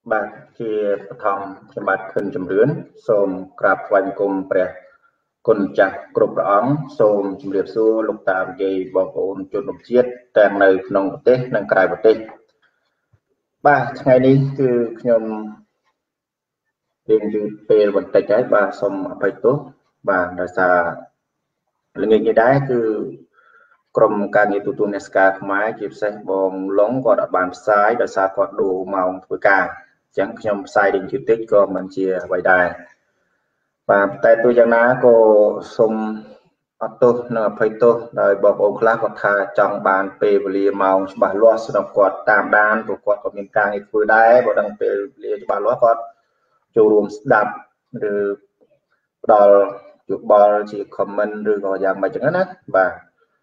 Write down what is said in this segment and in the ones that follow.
បាទជាបឋមខ្ញុំបាទខិនជំរឿនសូមក្រាបថ្វាយបង្គំព្រះគុណចាស់គ្រប់ព្រះអង្គសូមជម្រាបសួរលោកតាលោកយាយបងប្អូនជនរួមជាតិទាំងនៅក្នុងប្រទេសនិងក្រៅប្រទេសបាទថ្ងៃនេះគឺខ្ញុំរៀងយឺតពេលបន្តិចហើយបាទសូមអភ័យទោសបាទដោយសារល្ងាចនេះដែរគឺក្រុមការងារទូតអ្នកស្ការខ្មែរជាពិសេសបងឡុងគាត់អត់បានផ្សាយដោយសារគាត់ដូរម៉ោងធ្វើការអញ្ចឹងខ្ញុំផ្សាយរៀងយឺតតិចក៏មិនជាអ្វីដែរបាទតែទោះយ៉ាងណាក៏សូមអត់ទោសនិងអភ័យទោសដោយបងប្អូនខ្លះគាត់ថាចង់បានពេលវេលាម៉ោងច្បាស់លាស់សម្រាប់គាត់តាមដានព្រោះគាត់ក៏មានការងារធ្វើដែរបើដឹងពេលវេលាច្បាស់លាស់គាត់ចូលរួមស្ដាប់ឬផ្ដល់យោបល់ជា comment ឬក៏យ៉ាងម៉េចចឹងណាបាទ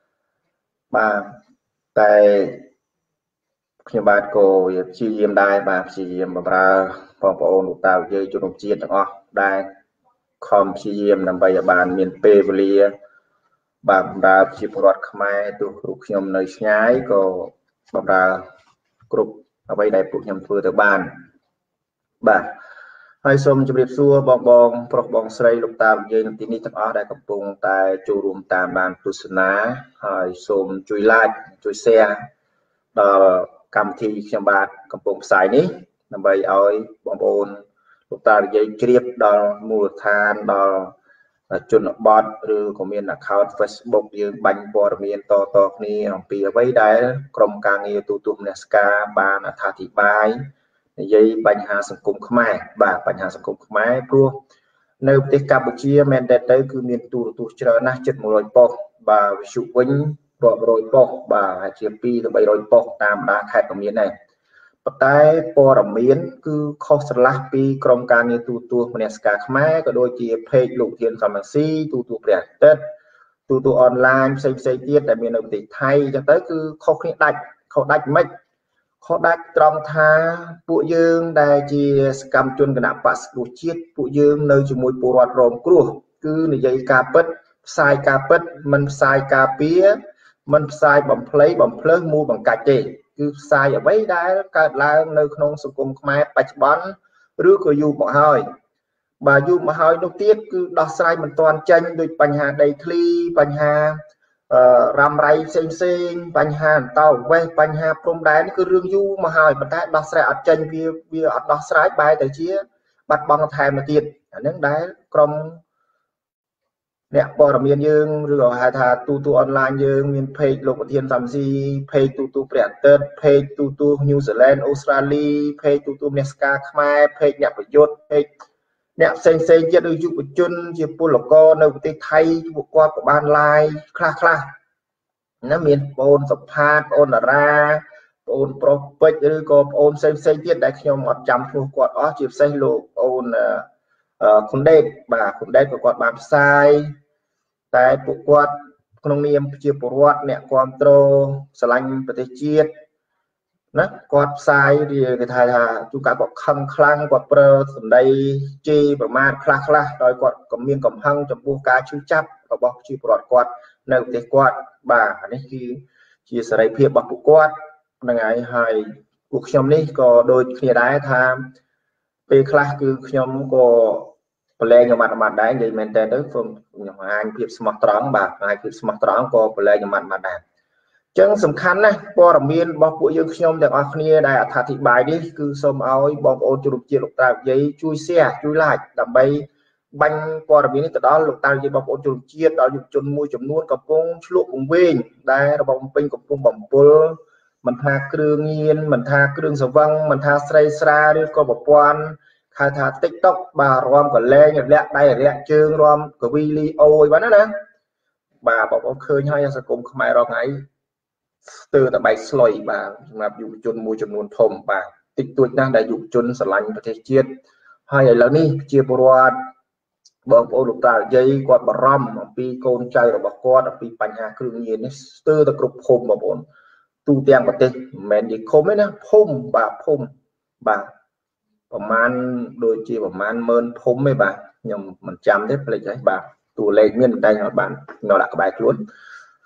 តែខ្ញុំបាទក៏ព្យាយាមដែរបាទព្យាយាមបម្រើបងប្អូនលោកតាលោកយាយជនរួមជាតិទាំងអស់ដែរខំព្យាយាមដើម្បីឲ្យបានមានពេលវេលាបាទបម្រើប្រជាពលរដ្ឋខ្មែរទោះរូបខ្ញុំនៅឆ្ងាយក៏បម្រើគ្រប់អ្វីដែលពួកខ្ញុំធ្វើទៅបានបាទហើយសូមជម្រាបសួរបងប្រុសបងស្រីលោកតាលោកយាយនៅទីនេះទាំងអស់ដែលកំពុងតែចូលរួមតាមដានទស្សនាហើយសូមជួយ like ជួយ share ដល់កម្មវិធីខ្ញុំបាទកំពុងផ្សាយនេះដើម្បីឲ្យបងប្អូនលោកតាលោកយាយជ្រាបដល់មូលដ្ឋានដល់ជនបទឬក៏មាន account Facebook យើងបាញ់ព័ត៌មានតគ្នាអំពីអ្វីដែលក្រុមការងារទូតមនសិការបានអត្ថាធិប្បាយនិយាយបញ្ហាសង្គមខ្មែរបាទបញ្ហាសង្គមខ្មែរព្រោះនៅប្រទេសកម្ពុជាមែនតើទៅគឺមានទូរទស្សន៍ច្រើនណាស់ជិត100ប៉ុស្តិ៍បាទវិទ្យុវិញរាប់រយប៉ុស្តិ៍បាទហើយជា2ទៅ300ប៉ុស្តិ៍តាមបណ្ដាខេត្តក៏មានដែរប៉ុន្តែព័ត៌មានគឺខុសស្រឡះពីក្រុមការងារទូតមនសិការខ្មែរក៏ដូចជា page លោកធានសំរងស៊ីទូតព្រះអាទិត្យទូតអនឡាញផ្សេងទៀតដែលមាននៅប្រទេសថៃអញ្ចឹងទៅគឺខុសគ្នាដាច់ខុសដាច់មិនខុសដាច់ត្រង់ថាពួកយើងដែលជាសកម្មជនគណៈបក្សប្រជាជាតិពួកយើងនៅជាមួយពលរដ្ឋរងគ្រោះគឺនិយាយការពិតផ្សាយការពិតមិនផ្សាយការពារមិនផ្សាយបំភ្លៃបំភ្លើសមូលបង្កាច់ទេគឺផ្សាយអ្វីដែលកើតឡើងនៅក្នុងសង្គមខ្មែរបច្ចុប្បន្នឬក៏យូរមកហើយបាទយូរមកហើយនោះទៀតគឺដោះស្រាយមិនទាន់ចេញដូចបញ្ហាដីធ្លីបញ្ហារ៉ាំរ៉ៃផ្សេងបញ្ហាអន្តោវេសបញ្ហាព្រំដែននេះគឺរឿងយូរមកហើយប៉ុន្តែដោះស្រាយអត់ចេញវាអត់ដោះស្រាយបែរទៅជាបាត់បង់ថែមទៀតអានឹងដែលក្រុមអ្នកព័ត៌មានយើងឬក៏ហៅថាទូអនឡាញយើងមាន page លោកប្រធានសំស៊ី page ទូព្រះអាទិត្យ page ទូ New Zealand អូស្ត្រាលី page ទូអ្នកស្ការខ្មែរ page អ្នកប្រយុទ្ធ page អ្នកផ្សេងទៀតឬយុវជនជាពលករនៅប្រទេសថៃពួកគាត់ក៏បាន live ខ្លះណាមានបងអូនសុផាតបងអូនតារាបងអូនប្រុសពេជ្រឬក៏បងអូនផ្សេងទៀតដែលខ្ញុំអត់ចាំឈ្មោះគាត់អស់ជាពិសេសលោកបងអូនខុនដេតបាទខុនដេតក៏គាត់បានផ្សាយតែពួកគាត់ក្នុងនាមជាពលរដ្ឋអ្នកគ្រប់គ្រងស្រឡាញ់ប្រទេសជាតិណាគាត់ផ្សាយគេថាជួនកាលគាត់ខឹងខ្លាំងគាត់ប្រើសម្ដីជេរប្រមាថខ្លះដោយគាត់ក៏មានកំហឹងចំពោះការឈឺចាប់របស់ប្រជាពលរដ្ឋគាត់នៅប្រទេសគាត់បាទនេះគឺជាសេរីភាពរបស់ពួកគាត់ហ្នឹងហើយពួកខ្ញុំនេះក៏ដូចគ្នាដែរថាពេលខ្លះគឺខ្ញុំក៏ប្រឡែងខ្ញុំអាត់ដែរនិយាយមែនតើទៅខ្ញុំអាញភាពស្មោះត្រង់បាទអាញភាពស្មោះត្រង់ក៏ប្រឡែងខ្ញុំអាត់ដែរចឹងសំខាន់ណាស់ព័ត៌មានរបស់ពួកយើងខ្ញុំទាំងអស់គ្នាដែលអត្ថាធិប្បាយនេះគឺសូមឲ្យបងប្អូនជនរួមជាតិលោកតាលោកយាយជួយ share ជួយ like ដើម្បីបាញ់ព័ត៌មាននេះទៅដល់លោកតាលោកយាយបងប្អូនជនរួមជាតិដល់យុវជនមួយចំនួនកំពុងឆ្លក់កង្វេងដែលរបបបំពេញកំពុងបំពុលមិនថាគ្រឿងញៀនមិនថាគ្រឿងស្រវឹងមិនថាស្រីស្រាឬក៏ប្រព័ន្ធហៅថា TikTok បាទរំកលែងរលាក់ដៃរលាក់ជើងរំកវីលីអូយបាទណាបាទបងប្អូនឃើញហើយសង្គមខ្មែររងថ្ងៃស្ទើរតែបែកស្លុយបាទសម្រាប់យុវជនមួយចំនួនធំបាទតិចតួចណាស់ដែលយុវជនស្រឡាញ់ប្រទេសជាតិហើយឥឡូវនេះជាពលរដ្ឋបងប្អូនលោកតាយាយគាត់បារម្ភអំពីកូនចៅរបស់គាត់អំពីបញ្ហាគ្រឿងញៀននេះស្ទើរតែគ្រប់ភូមិបងប្អូនទូទាំងប្រទេសមិនមែននិយាយឃុំទេណាភូមិបាទភូមិបាទប្រហែលដូចជាប្រហែល10000ភូមិទេបាទខ្ញុំមិនចាំទេភ្លេចហើយបាទតួលេខមានតែខ្ញុំបានខ្ញុំដាក់ក្បែរខ្លួន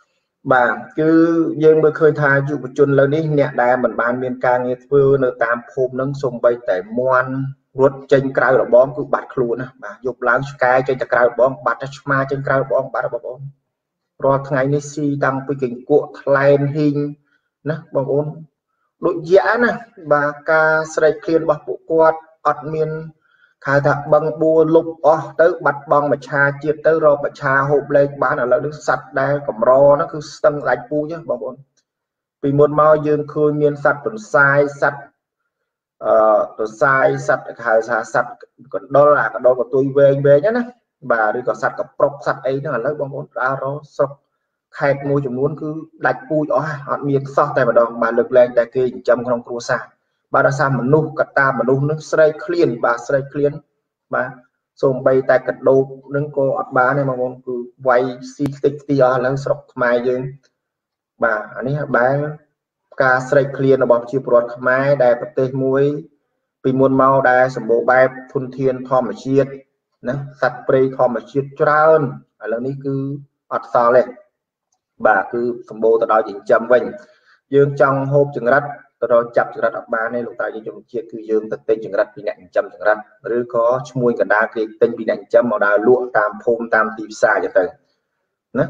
bà cứ dương mới khơi thai dụ chun lên đi nè đài mình ban miền ca nghe thưa nơi tam phôm nâng sông bay tại muan ruột trên cào là bom cứ bật luôn á bà dục láng sky trên cào bom bật ma trên cào bom bật bom rồi ngày nay si tăng với kinh cuộn lên hình nè bom ôn đội giã nè bà ca sợi khiên bọc bộ quạt ọt miên khai thác bằng bùa lục tới bắt bằng mà cha chia tới rồi mà cha hộp lên bán ở lợn nước sạch đây cầm ro nó cứ tăng lạnh pu nhá bom ôn vì một màu dương khơi miên sạch tuần sai sạch tuần sai sạch khai thác sạch còn đó là cái đó của tôi về nhá bà đi có sạch có prok sạch ấy nó là lấy bom ôn ra đó sọc khai môi chúng muốn cứ đặt pui họ miên so tại mà đòn bà lực lên tại kia trong không cua xa bà đã sao mà nu cắt ta mà nu nước sray clean bà sray clean bà xong bay tại cắt đồ nâng cô ọt bà này mà còn cứ quay si tích tia lên sọc mai dương bà anh ấy bà ca sray clean là bọn chiếc bọt mai đại bát tê muối vì muôn màu đại sầm bộ bài phun thiên thom mà chiết nè sạch prey thom mà chiết trơn ở lầnนี้cứ ọt sao lên bà cứ phân bố từ đó chỉ chậm vinh dương trong hộp chừng rách từ đó chập chừng rách ba này lúc tại dùng chiết cứ dương thực tinh chừng rách bị nặng chậm chừng rách rồi có mùi cả đa cái tinh bị nặng chậm màu đào lụa tam phôm tam tìm xa cho từ nè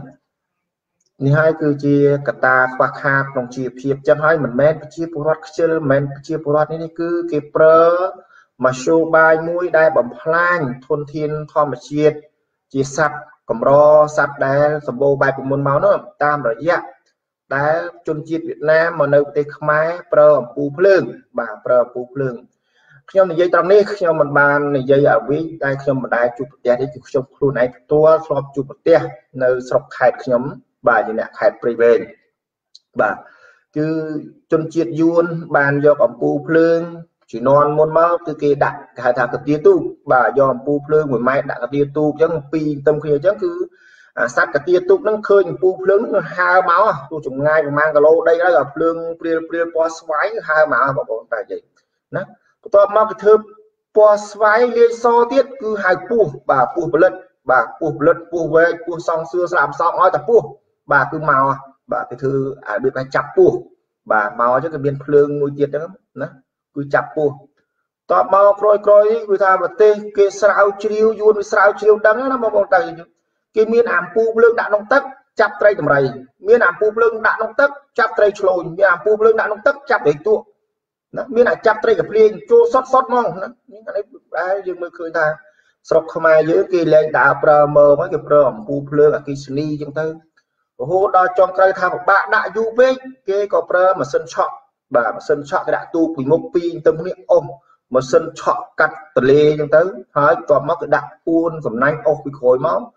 như hai cứ chia cả ta khoác hạt trong chia phiệp chân hai mình men chia bột chưa men chia bột này cứ cái prơ mà show bài mũi đai bẩm plan thôn thiên thom mà chia sạch cầm ro sạch đá sầm bô bài của môn máu nó tam rồi dạ đá chôn chiết Việt Nam mà nơi tây khmer pro pu phượng bà pro pu phượng khi mà dây trong này khi mà mình bàn này dây ở với đây khi mà đai chụp tiền để chụp trong khuôn này tua shop chụp tiền nơi shop khai nhóm bà như này khai private bà cứ chôn chiết yuan bàn do ở pu phượng chỉ non môn máu từ kia đặt khai thác cái tia tu bà do pu phượng người mai đặt cái tia tu chẳng pi tâm kia chẳng cứ sát cái tia tu nó khơi pu phượng hai máu tu trùng ngay mang cái lô đây đó là phượng priel po xoáy hai máu bảo bọn tại vậy đó tôi mang cái thơm po xoáy liên so tiết cứ hai pu bà pu lật pu về pu xong xưa làm xong nói tập pu bà cứ màu bà cái thư biết phải chặt pu bà màu cho cái biên phượng ngồi tiết đó cứ chặt pu tọt mau coi người ta mà tê cái sao chiêu yuan với sao chiêu đắng nó mà bọn tại cái miên ảm pu lương đã nông tất chặt tray tầm rầy miên ảm pu lương đã nông tất chặt tray chlồi miên ảm pu lương đã nông tất chặt để tua miên là chặt tray gặp liền cho sót mong những cái đấy dương mới khơi ta sọc mai dưới kia lên đã pro mơ mấy cái pro ảm pu lương ở cái sni chúng ta hô đo trong cây thang của bạn đã du với cái có pro mà sân chọn bà mà sân chọn cái đã tu quỷ mốc pi tâm niệm ôm mà sân chọn cắt tờ lê chúng tới hỏi còn mắc cái đặt uôn cầm nanh ô bị khối máu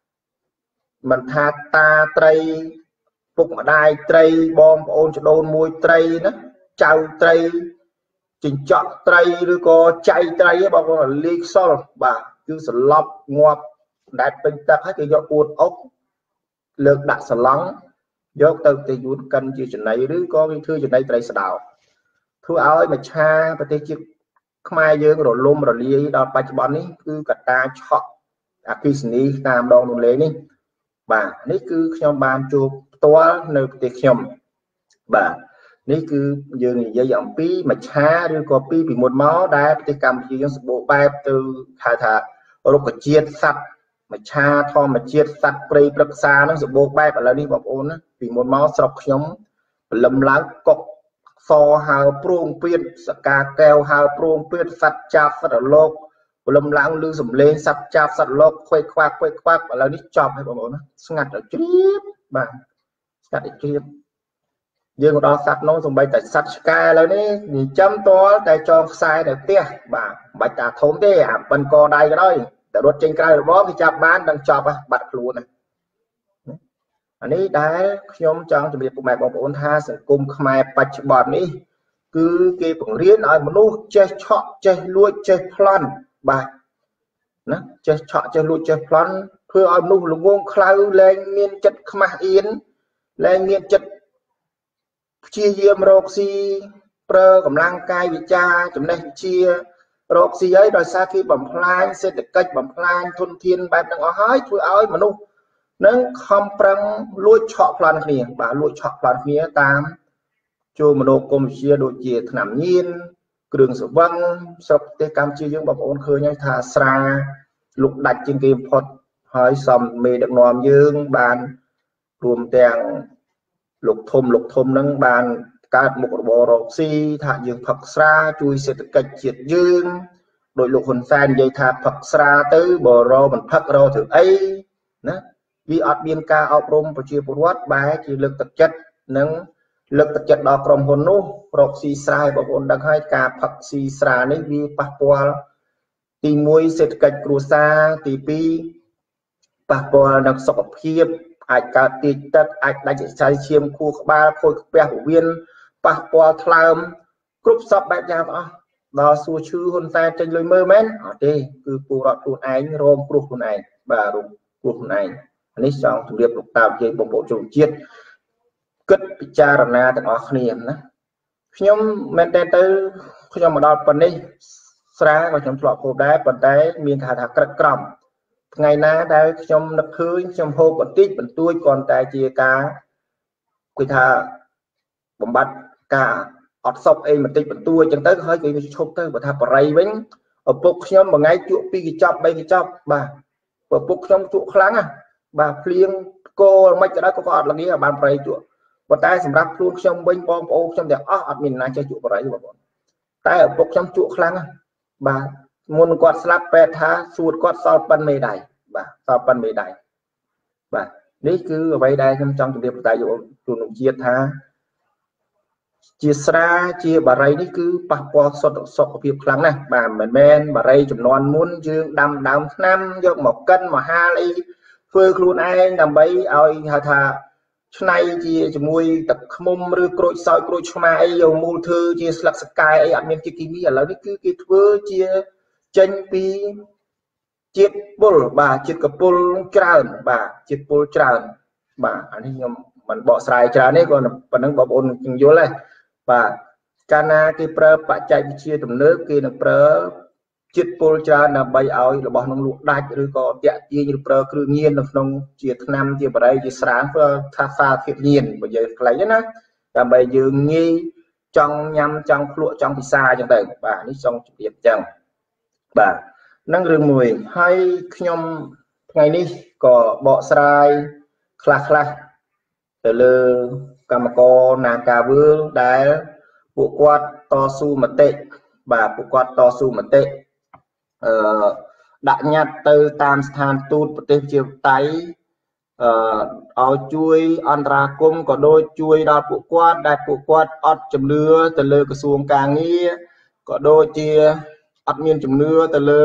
mình tha ta tray phục mà đai tray bom ôn cho đôn môi tray nó chào tray chỉnh chọn tray rồi có chạy tray bao gồm là ly sol bà cứ sờ lọc ngoạp đạt bình tập hết cái do uôn ốc lực đặt sờ lắng do từ từ uôn cân chia chuyện nàyឬcó cái thư chuyện này tray sờ đào thư áo ấy mà cha và tê chiếc mai dương rồi lôm rồi ly đó ba bọn ấy cứ cả ta chọn cái gì tam đong luôn lấy đi bàនេះគឺខ្ញុំបានជួបផ្ទាល់នៅប្រទេសខ្ញុំបាទនេះគឺយើងនិយាយអំពីមច្ឆាឬក៏ពីមុនមកដែលប្រទេសកម្ពុជាយើងសម្បូរបែបទៅហៅថារុក្ខជាតិសត្វមច្ឆាធម្មជាតិសត្វព្រៃព្រឹក្សានឹងសម្បូរបែបឥឡូវនេះបងប្អូនណាពីមុនមកស្រុកខ្ញុំព្រលឹមឡើងកុកសហៅព្រោងពៀនសកាកែវហៅព្រោងពៀនសត្វចាប់សត្វរលកព្រលឹមឡើងលឺសំឡេងសត្វចាប់សត្វរលកខ្វេខ្វាក់ឥឡូវនេះចប់ហើយបងប្អូនណាស្ងាត់ដល់ជ្រាបបាទស្ងាត់ដល់ជ្រាបយើងក៏ដល់សត្វនោះសំបីតែសត្វឆ្កែឥឡូវនេះនិចាំតលតែចងខ្សែនៅផ្ទះបាទមិនបាច់តាធំទេអាប៉ិនកដៃក៏ដោយតែរត់ចេញក្រៅរបបគេចាប់បានដល់ចប់បាត់ខ្លួនណាអានេះដែលខ្ញុំចង់ជម្រាបពុកម៉ែបងប្អូនថាសង្គមខ្មែរបច្ចុប្បន្ននេះគឺគេបង្រៀនឲ្យមនុស្សចេះឆក់ចេះលួចចេះប្លន់បាទណាចេះឆក់ចេះលួចចេះប្លន់ធ្វើឲ្យមនុស្សល្ងងខ្លៅលែងមានចិត្តខ្មាស់អៀនលែងមានចិត្តព្យាយាមរកស៊ីប្រើកម្លាំងកាយវិចាចំណេះវិជារកស៊ីហើយដោយសារគេបំផ្លាញសេដ្ឋកិច្ចបំផ្លាញធនធានបែបទាំងអស់ហើយធ្វើឲ្យមនុស្ស nâng không prăng lùi chọ plan kia bà lùi chọ plan kia tam cho mà đồ công chia đồ chia nằm nhiên đường sự văng sắp tới cam chia những bọc ôn khơi nhai thà xa lục đặt trên game phật hỏi xong mê được nòm dương bàn rùm tèng lục thôm nâng bàn cát một bộ rọc si thà dương phật xa chui sẽ cách triệt dương đội lục hồn fan dây thà phật xa tới bờ rô mình phật rô thử ấy nè vì ọt biên ca ọp rôm và chia bột bài chỉ lực thực chất nâng lực thực chất đó trong hồn nô proxy sai bảo hồn đang hai cả proxy sai này vì passport thì môi sẽ cách cruza thì pi passport đang sọc hiệp ai cả tít tất ai đã chạy sai chiêm khu ba khôi bè của viên passport làm group sắp bài nhà đó xua chư hồn sai trên lối mơ mến ở đây cứ phù hợp luôn anh rôm phù luôn anh và rôm phù luôn anh này xong thủ điệp lục tạo chơi bóng bộ trùng chiết cất cha rana naទាំងអស់គ្នាណាខ្ញុំមែនតើទៅខ្ញុំមកដល់ប៉ុណ្នេះស្រាក៏ខ្ញុំធ្លាប់ហូបដែរប៉ុន្តែមានថាក្រឹកក្រំថ្ងៃណាដែលខ្ញុំនឹកឃើញខ្ញុំហូបបន្តិចបន្តួចគ្រាន់តែជាការគិតថាបំបត្តិការអត់សពអីបន្តិចបន្តួចអញ្ចឹងទៅហើយគេឈប់ទៅបើថាបរិយវិញឪពុកខ្ញុំមួយថ្ងៃជក់2កញ្ចប់3កញ្ចប់បាទឪពុកខ្ញុំជក់ខ្លាំងណាបាទភ្លៀងគោមិនក៏ដោយក៏អត់ល្ងាបានប្រៃជក់ប៉ុន្តែសម្រាប់ខ្លួនខ្ញុំវិញបងប្អូនខ្ញុំទាំងអស់អត់មានណាចេះជក់បរិយបងប្អូនតែឪពុកខ្ញុំជក់ខ្លាំងណាបាទមុនគាត់ស្លាប់ពេទ្យថាសួតគាត់សល់ប៉ុនមេដៃបាទសល់ប៉ុនមេដៃបាទនេះគឺអ្វីដែលខ្ញុំចង់ជម្រាបតែយកទូនជាតិថាជាស្រាជាបរិយនេះគឺប៉ះពាល់សុខភាពខ្លាំងណាស់បាទមិនមែនបរិយចំនួនមុនយើងដាំដើមឆ្នាំយកមកកិនមកហាលអីធ្វើខ្លួនឯងដើម្បីឲ្យហៅថាឆ្នៃជាជាមួយទឹកខ្មុំឬក្រូចសើចក្រូចឆ្មាអីយកមូលធ្វើជាស្លឹកសកាយអីអត់មានជាតិគីមីឥឡូវនេះគឺគេធ្វើជាចេញពីជាតិពុលបាទជាតិកពុលច្រើនបាទជាតិពុលច្រើនបាទអានេះខ្ញុំមិនបកស្រាយច្រើនទេគាត់ប៉ុណ្ណឹងបងប្អូននឹងយល់ទេបាទកាលណាគេប្រើបច្ចេកវិទ្យាទំនើបគេនឹងប្រើជាតិពុលច្រើនដើម្បីឲ្យរបស់នឹងលក់ដាច់ឬក៏តាក់ទាញឬប្រើគ្រឿងញៀននៅក្នុងជាថ្នាំជាបរិយជាស្រាធ្វើថាសារធាតុញៀនបើយើងខ្លីណាដើម្បីយើងងាយចង់ញ៉ាំចង់ភ្លក់ចង់ពិសាអញ្ចឹងទៅបាទនេះចង់ជម្រាបអញ្ចឹងបាទនឹងរឿងមួយហើយខ្ញុំថ្ងៃនេះក៏បកស្រាយខ្លះទៅលើកម្មករនាការវើលដែលពួកគាត់តស៊ូមតិបាទពួកគាត់តស៊ូមតិដាក់ញត្តិទៅតាមស្ថានទូតប្រទេសជាតៃឲ្យជួយអន្តរាគមន៍ក៏ដូចជួយដល់ពួកគាត់ដែលពួកគាត់អត់ជំនឿទៅលើក្រសួងការងារក៏ដូចជាអត់មានជំនឿទៅលើ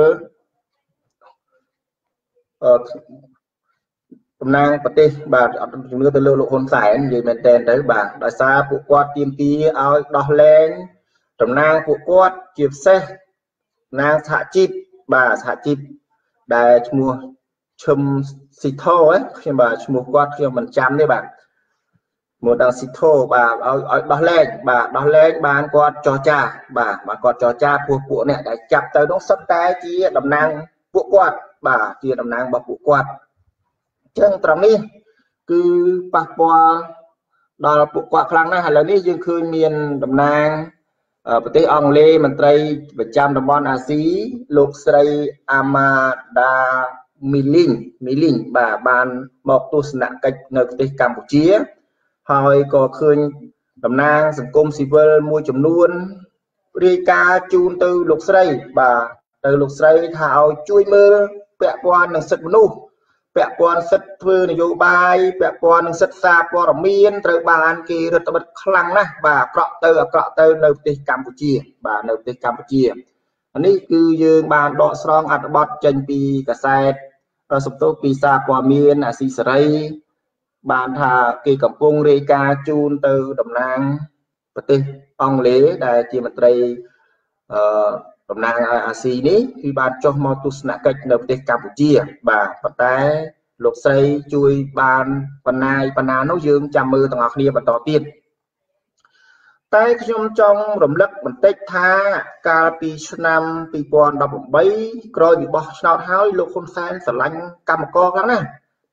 តំណាងប្រទេសបាទអត់ជំនឿទៅលើលោកហ៊ុនសែននិយាយមែនតើទៅបាទដោយសារពួកគាត់ទាមទារឲ្យដោះលែងតំណាងពួកគាត់ជាពិសេសណាងសហជីពបាទសហជីពដែលឈ្មោះឈឹមស៊ីថូខ្ញុំបាទឈ្មោះគាត់ខ្ញុំមិនចាំទេបាទមកដល់ស៊ីថូបាទឲ្យដោះលែងបាទដោះលែងបានគាត់ចរចាបាទគាត់ចរចាពួកអ្នកដែលចាប់ទៅនោះសុទ្ធតែជាតំណាងពួកគាត់បាទជាតំណាងរបស់ពួកគាត់អញ្ចឹងត្រង់នេះគឺប៉ះពាល់ដល់ពួកគាត់ខ្លាំងណាស់ឥឡូវនេះយើងឃើញមានតំណាងប្រទេសអង់គ្លេសមន្ត្រីប្រចាំតំបន់អាស៊ីលោកស្រីអាម៉ាដាមីលីងបាទបានមកទស្សនកិច្ចនៅប្រទេសកម្ពុជាហើយក៏ឃើញតំណាងសង្គមស៊ីវិលមួយចំនួនរាយការណ៍ជូនទៅលោកស្រីបាទទៅលោកស្រីថាឲ្យជួយមើលពាក់ព័ន្ធនឹងសិទ្ធិមនុស្សពាក់ព័ន្ធសិទ្ធិធ្វើនយោបាយពាក់ព័ន្ធនឹងសិទ្ធិសារព័ត៌មានត្រូវបានគេរដ្ឋបិទខ្លាំងណាស់បាទអាក្រក់ទៅនៅប្រទេសកម្ពុជាបាទនៅប្រទេសកម្ពុជានេះគឺយើងបានដកស្រង់អត្ថបទចេញពីកាសែតសំទោសពីសារព័ត៌មានអាស៊ីសេរីបានថាគេកំពុងរាយការណ៍ជូនទៅតំណាងប្រទេសអង់គ្លេសដែលជាមន្ត្រីតំណាងអាស៊ីនេះគឺបានចុះមកទស្សនកិច្ចនៅប្រទេសកម្ពុជាបាទប៉ុន្តែលោកស្រីជួយបានបណ្ណានោះយើងចាំមើលទាំងអស់គ្នាបន្តទៀតតែខ្ញុំចង់រំលឹកបន្តិចថាកាលពីឆ្នាំ2018ក្រោយពីបោះឆ្នោតហើយលោកហ៊ុនសែនស្រឡាញ់កម្មករខ្លាំងណាស់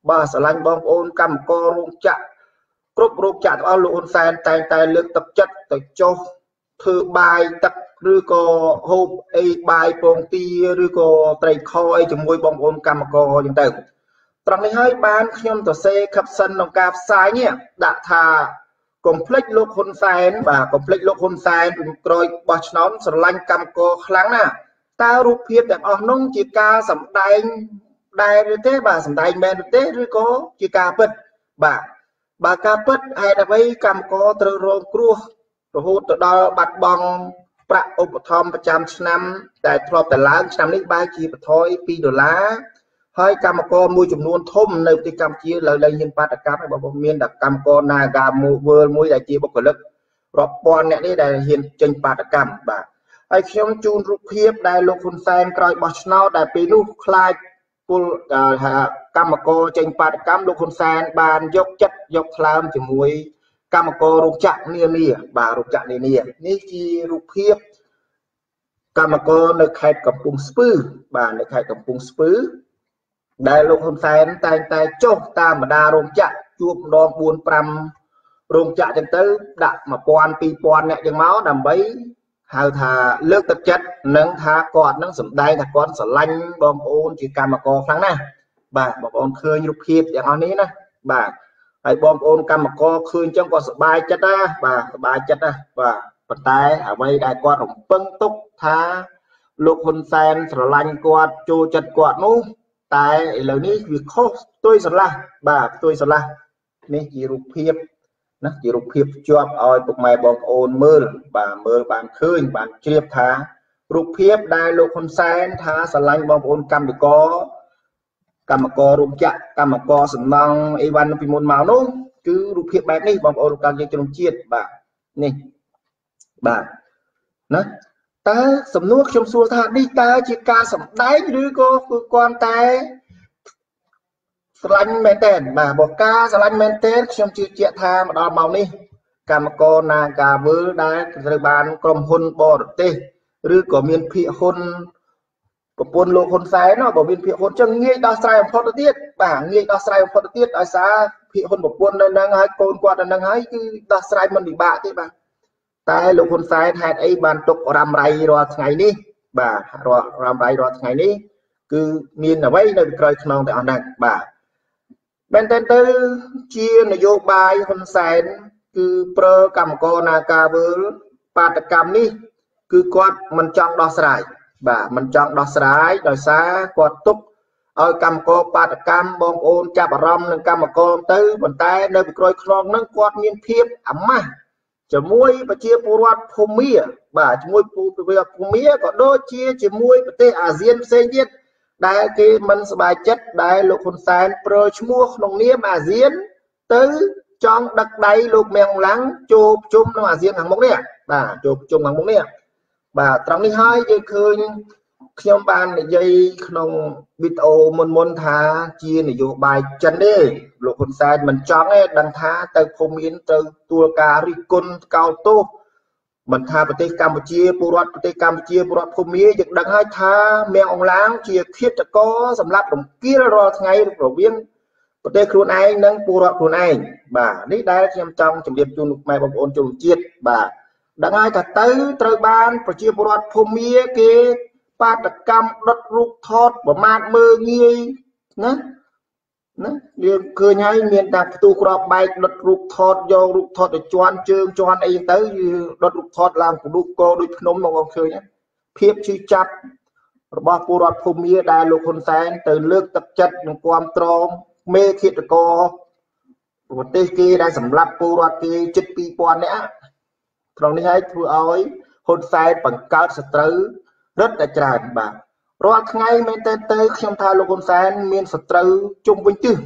bà sở lanh bong ôn cầm co rung chạ cướp rung chạ ở lục hôn sen tay lược tập chất tới cho thư bài tập rư có hộp ấy bài bong ti rư có tay khoi cho môi bong ôn cầm co như thế trong này hơi bán nhom tổ xe khắp sân nông cạp sai nhé đã thà complex lục hôn sen và complex lục hôn sen rồi bọt nón sở lanh cầm co kháng nè ta rụp hiệp đẹp ở nông chỉ ca sắm đai rồi thế bà sắm đai men thế rồi có chỉ ca bật bà ca bật hay là mấy cầm có từ rong cua rồi hút từ đó bạch bong bạc ốp thom 100 năm tại thọp tại lá năm nít ba chi thôi $2 hơi cầm có mua chùm luôn thôm nơi thì cầm chia lời đây nhân ba đặc cam hay bảo miên đặc cầm có naga mua vơ muối đại chia bọc lực rồi bọn này đây là hiện trên ba đặc cam bà ai trong chun rụp hiệp đại lục hôn sen coi bọt nào đại pí nu khai cầm cô trên ba đặc cam lục hôn sen bàn dốc chất dốc làm chỉ muối cầm cô rụp chặt nia bà rụp chặt nia ní chi rụp hiệp cầm cô nơi khai cầm cung spư bà nơi khai cầm cung spư đại lục hôn sen tay chốt ta mà đa rung chặt chuột đòn buồn pram rung chặt trên tới đặt mà quan pi quan nè chân máu đầm bấy hào thà lướt tập chất nâng thà quạt nâng sầm đai thà con sờ lanh bom ôn chỉ cam mà co phẳng nè bà bom ôn khơi lục hiệpอย่างอันนี้นะbàไอ้บอมโอนกำมาก็คืนจังก็สบายจัดนะบ่าสบายจัดนะบ่าปัจจัยเอาไว้ได้กอดผมเปิ้งตุกท้าลูกคนแซนสลันกอดจูจัดกอดนู้แต่เหล่านี้คือข้อตัวสละบ่าตัวสละนี่จีรุเพียบนะจีรุเพียบจวบเอาตุกไม้บอมโอนมือบ่ามือบานคืนบานเชียบท้ารุเพียบได้ลูกคนแซนท้าสลันบอมโอนกำดีก็กรรมกรรุมจักกรรมกรสมองไอวันพิมลมาโน้คือรูปเพียบแบบนี้บางองค์การยังจะลงเชียดบ่านี่บ่านะแต่สำนวนชมสัวธานี่แต่จีการสำได้หรือก็คือความแต่สลันเมนเทนบ่าบอกกาสลันเมนเทนชมชื่อเจ้าธามาดอมเมานี่กรรมกรนากาเวอร์ได้รัฐบาลกรมหุนบอร์เตหรือก็มีพิหุนปนโลคนใส่เนาะบอกวินพิคนจังเงี้ยดาวไซม์พอร์ตเตียบ่าเงี้ยดาวไซม์พอร์ตเตียอาสาพิคนบอกปนนั่งให้โกนกวาดนั่งให้คือดาวไซม์มันดีบ้าที่บ้าแต่โลคนใส่แทนไอ้บานตกรำไรรอไงนี่บ่ารำไรรอไงนี่คือมีนเอาไว้ในกรอยขนองแต่อันนั้นบ่าเป็นเตอร์เชียนโยบายคนใส่คือเปรกรรมกรนากาเบอร์ปาตกรรมนี่คือกอดมันจังดาวไซม์บ่ามันจังดอกสายโดยสากอดตุกเอากำโกปาตกรรมบองโอนจับรำหนึ่งกำโกตื้อบนใต้ในกรอยคลองนั่งกอดมีนเพียบอ่ำมาจะมวยประเชียปูรัดภูมิบ่าจะมวยปูเรียภูมิก็โดยเชียจะมวยประเทศอาเซียนเซียนได้ที่มันสบายจัดได้ลูกคนแสนโปรชมัวลงเนี้ยอาเซียนตื้อจังดักได้ลูกแมงหลังจูบจุ่มในอาเซียนหางมุกเนี่ยบ่าจูบจุ่มหางมุกเนี่ยบ่าตรงนี้ให้ยังคืนขยมบานในยัยขนมวิดโอมนท้าจีนอยู่ใบจันเด้ลูกคนแสนมันจังเอ้ดังท้าแต่พมินแต่ตัวการิกุลเกาโตมันท้าประเทศกัมพูชีปุรัตประเทศกัมพูชีปุรัตพมียังดังให้ท้าแมงองล้างเชียคิดจะก็สำหรับผมกี้รอไงเราเวียนประเทศครูนไอ้นั่งปุรัตครูนไอ้บ่านี่ได้ขยมจังจำเรียบจุนไม่บางคนจุนเจียดบ่าดังไงแต่ตื้อตระบานประชีปุรัตพมีเกปาตกรรมรถลูกทอดประมาณมืองี้นะเรื่องเคยให้เมียนดักตูกรอบใบรถลูกทอดโยลูกทอดจวนเชิงจวนไอ้ตื้อรถลูกทอดลามของลูกโกด้วยพนมมองเคยเนี่ยเพียบชื่อจับระบอบปุรัตพมีได้ลูกคนแสนตื่นเลือกตัดจัดในความตรงเมฆตะโกประเทศกีได้สำหรับปุรัตกีจิตปีปอนเนี่ยตรงนี้ให้ผู้เอาคนแสนปังเกิดสตรูrất là tràn bà rồi ngay men tới trong thao lục con sen miền sật trừ chung với chứ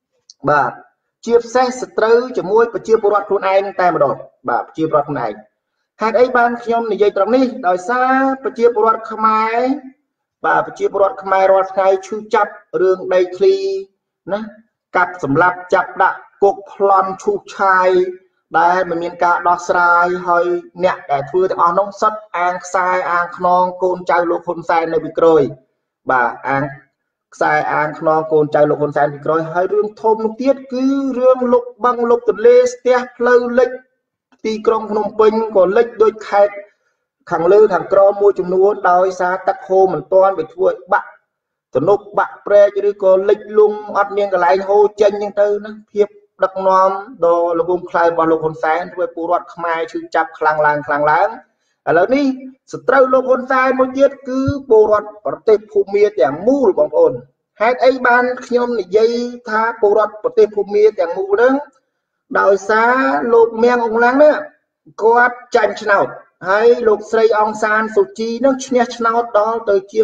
bà chia sẻ sật trừ chỉ môi và chia bột con anh tay mà đột bà chia bột con này hạt ấy ban trong này dây trong này đòi xa và chia bột không ai bà chia bột không ai rồi ngay chú chấp đường đầy khi nè cặp sầm lạp chập đã cột plon chu chaiได้มันมีการดอกสายหอยเนี่ยแต่ฟื้นแต่น้องซัดอ่างทรายอ่างคลองโกนใจลูกคนทรายในวิกรอยบ่าอ่างខ្សែអាងខ្នងកូនចៅលោកហ៊ុនសែនពីក្រោយហើយរឿងធំនោះទៀតគឺរឿងលុបបឹងលុបទន្លេស្ទះផ្លូវលិចទីក្រុងភ្នំពេញក៏លិចដូចខេត្តខាងលើខាងក្រោមមួយចំនួនដោយសារទឹកហូរមិនទាន់វាធ្វើឲ្យបាក់ទំនប់បាក់ព្រែកឬក៏លិចលង់អត់មានកន្លែងហូរចេញអញ្ចឹងទៅណាភាពដឹកនាំដ៏ល្ងងខ្លៅរបស់លោកហ៊ុនសែនធ្វើឲ្យពលរដ្ឋខ្មែរឈឺចាប់ខ្លាំងឡើងឥឡូវនេះសត្រូវលោកហ៊ុនសែនមួយទៀតគឺពលរដ្ឋប្រទេសភូមាទាំងមូលបងប្អូនហេតុអីបានខ្ញុំនិយាយថាពលរដ្ឋប្រទេសភូមាទាំងមូលហ្នឹងដោយសារលោកមៀងអង្លាំងនេះគាត់ចាញ់ឆ្នោតហើយលោកស្រីអង្សានស៊ូជីនឹងឈ្នះឆ្នោតដល់ទៅជាង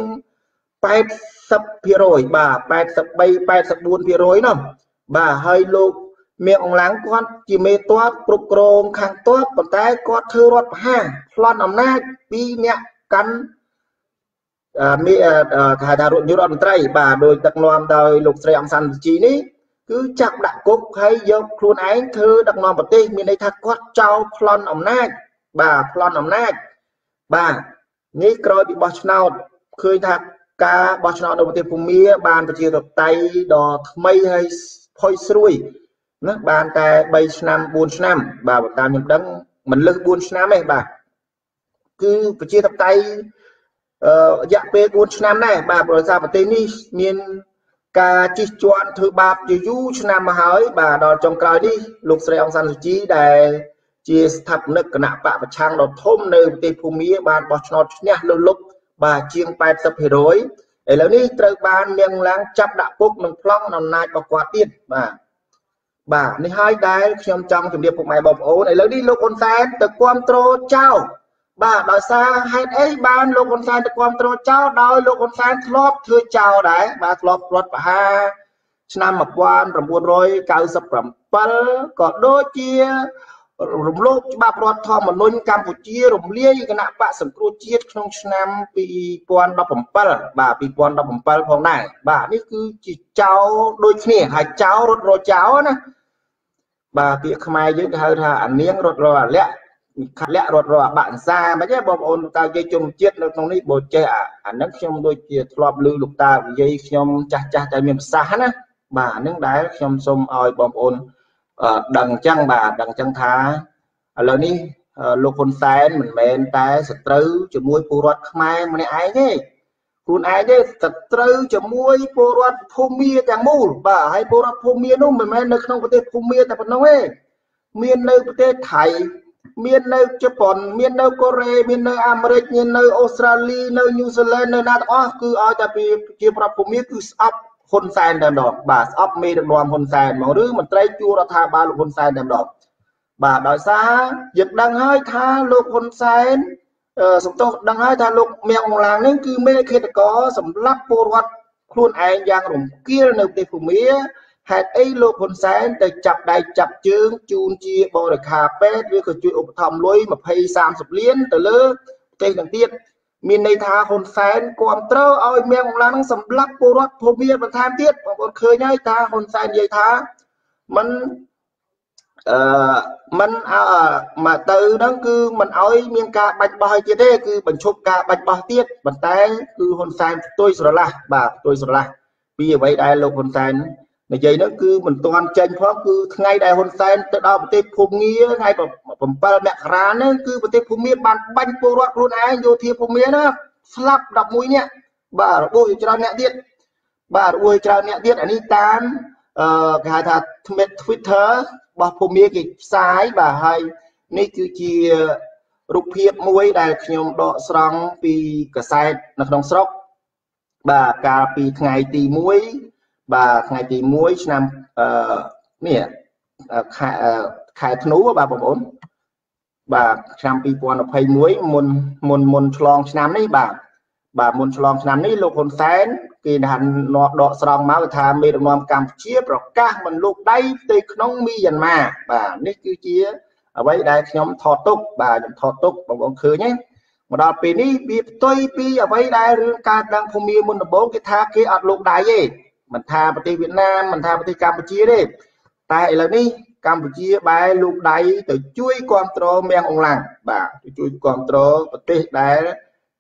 80% បាទ83-84% នោះបាទហើយលោកមៀងអង្លាំងគាត់ជាមេតបគ្រប់គ្រងខាងតបប៉ុន្តែគាត់ធ្វើរដ្ឋប្រហារប្លន់អំណាចពីអ្នកកាន់មានគេហៅថារដ្ឋមន្ត្រីបាទដោយដឹកនាំដោយលោកស្រីអង្សានស៊ូជីនេះគឺចាប់ដាក់គុកហើយយកខ្លួនឯងធ្វើដឹកនាំប្រទេសមានន័យថាគាត់ចោលប្លន់អំណាចបាទប្លន់អំណាចបាទនេះក្រោយពីបោះឆ្នោតឃើញថាការបោះឆ្នោតនៅប្រទេសភូមាបានប្រជាធិបតេយ្យដ៏ថ្មីហើយផុយស្រួយណាបានតែ3ឆ្នាំ4ឆ្នាំបាទតាមខ្ញុំដឹងមិនលើស4ឆ្នាំទេបាទគឺប្រជាធិបតេយ្យរយៈពេល4ឆ្នាំដែរបាទដោយសារប្រទេសនេះមានការជិះជាន់ធ្វើបាបជាយូរឆ្នាំមកហើយបាទដល់ចុងក្រោយនេះលោកស្រីអង្សានស៊ូជីដែលជាស្ថាបនិកគណៈបកប្រឆាំងដ៏ធំនៅប្រទេសភូមាបានបោះឆ្នោតឈ្នះលើលុបបាទជាង 80% ឥឡូវនេះត្រូវបានមៀងឡើងចាប់ដាក់គុកនិងប្លង់អំណាចរបស់គាត់ទៀតបាទនេះហើយដែលខ្ញុំចង់ជម្រាបពុកម៉ែបងប្អូនឥឡូវនេះលោកហ៊ុនសែនទៅគ្រប់គ្រងចោលបាទដោយសារហេតុអីបានលោកហ៊ុនសែនទៅគ្រប់គ្រងចោលដោយលោកហ៊ុនសែនធ្លាប់ធ្វើចោលដែរបាទធ្លាប់រដ្ឋប្រហារឆ្នាំ1997ក៏ដូចជារំលោភច្បាប់រដ្ឋធម្មនុញ្ញកម្ពុជារំលាយគណៈបកសង្គ្រោះជាតិក្នុងឆ្នាំ2017បាទ2017ផងដែរបាទនេះគឺជាចោលដូចគ្នាហើយចោលរត់រចោលណាបាទពាក្យខ្មែរយើងគេហៅថាអានាងរត់រអាលក្ខលក្ខរត់រអាបាក់សាមិនទេបងប្អូនលោកតាយាយជនជាតិនៅក្នុងនេះបើចេះអានឹងខ្ញុំដូចជាធ្លាប់ឮលោកតាយាយខ្ញុំចាស់តែមានប្រសាសន៍ណាបាទអានឹងដែលខ្ញុំសូមឲ្យបងប្អូនដឹងអញ្ចឹងបាទដឹងអញ្ចឹងថាឥឡូវនេះលោកហ៊ុនសែនមិនមែនតែសត្រូវជាមួយពលរដ្ឋខ្មែរម្នាក់ឯងទេខ្លួនឯងទេសត្រូវជាមួយពលរដ្ឋភូមាទាំងមូលបាទហើយពលរដ្ឋភូមានោះមិនមែននៅក្នុងប្រទេសភូមាតែប៉ុណ្ណឹងទេមាននៅប្រទេសថៃមាននៅជប៉ុនមាននៅកូរ៉េមាននៅអាមេរិកមាននៅអូស្ត្រាលីនៅញូហ្សេឡង់នៅណាទាំងអស់គឺឲ្យតែជាប្រដ្ឋភូមាគឺស្អប់ហ៊ុនសែនតែម្ដងបាទស្អប់មេដឹកនាំហ៊ុនសែនមកឬមន្ត្រីជួររដ្ឋាភិបាលលោកហ៊ុនសែនតែម្ដងបាទដោយសារយើងដឹងហើយថាលោកហ៊ុនសែនសំទោសដឹងហើយថាលោកមៀងអង្លាំងនេះគឺមេឃាតករសម្រាប់ពលរដ្ឋខ្លួនឯងយ៉ាងរំគាលនៅប្រទេសភូមាហេតុអីលោកហ៊ុនសែនទៅចាប់ដៃចាប់ជើងជូនជាបរិខាពេទ្យឬក៏ជួយឧបត្ថម្ភលុយ20-30 លានទៅលើប្រទេសទាំងទៀតមានន័យថាហ៊ុនសែនគ្រប់គ្រងឲ្យមៀងអង្លាំងនឹងសម្លាប់ពលរដ្ឋភូមាបន្ថែមទៀតបងប្អូនឃើញហើយថាហ៊ុនសែននិយាយថាមិនមកទៅហ្នឹងគឺមិនអោយមានការបាច់បោះឲ្យទៀតទេគឺបញ្ឈប់ការបាច់បោះទៀតប៉ុន្តែគឺហ៊ុនសែនផ្ទុយស្រឡះបាទផ្ទុយស្រឡះពីអ្វីដែលលោកហ៊ុនសែននិយាយហ្នឹងគឺមិនទាន់ចេញផងគឺថ្ងៃដែលហ៊ុនសែនទៅដល់ប្រទេសភូមាថ្ងៃ7មករាហ្នឹងគឺប្រទេសភូមាបានបាញ់ពលរដ្ឋខ្លួនឯងយោធាភូមាណាស្លាប់11នាក់បាទរបួសច្រើនអ្នកទៀតបាទរបួសច្រើនអ្នកទៀតអានេះតាមគេហៅថា Twitter របស់ភូមាគេផ្សាយបាទហើយនេះគឺជារូបភាពមួយដែលខ្ញុំដកស្រង់ពីកាសែតនៅក្នុងស្រុកបាទកាលពីថ្ងៃទី1បាទថ្ងៃទី1ឆ្នាំនេះខែធ្នូបាទបងប្អូនបាទឆ្នាំ2021មុនឆ្លងឆ្នាំនេះបាទមុនឆ្លងឆ្នាំនេះលោកហ៊ុនសែនគេថានាំដកស្រង់មកថាមេដឹកនាំកម្ពុជាប្រកាសមិនលូកដៃផ្ទៃក្នុងមីយ៉ាន់ម៉ាបាទនេះគឺជាអ្វីដែលខ្ញុំថតទុកបាទខ្ញុំថតទុកបងប្អូនឃើញទេមកដល់ពេលនេះវាផ្ទុយពីអ្វីដែលរឿងកើតឡើងភូមាមុនដំបូងគេថាគេអត់លូកដៃទេមិនថាប្រទេសវៀតណាមមិនថាប្រទេសកម្ពុជាទេតែឥឡូវនេះកម្ពុជាបែរលូកដៃទៅជួយគ្រប់គ្រងមៀងអង្លាំងបាទជួយគ្រប់គ្រងប្រទេសដែលជ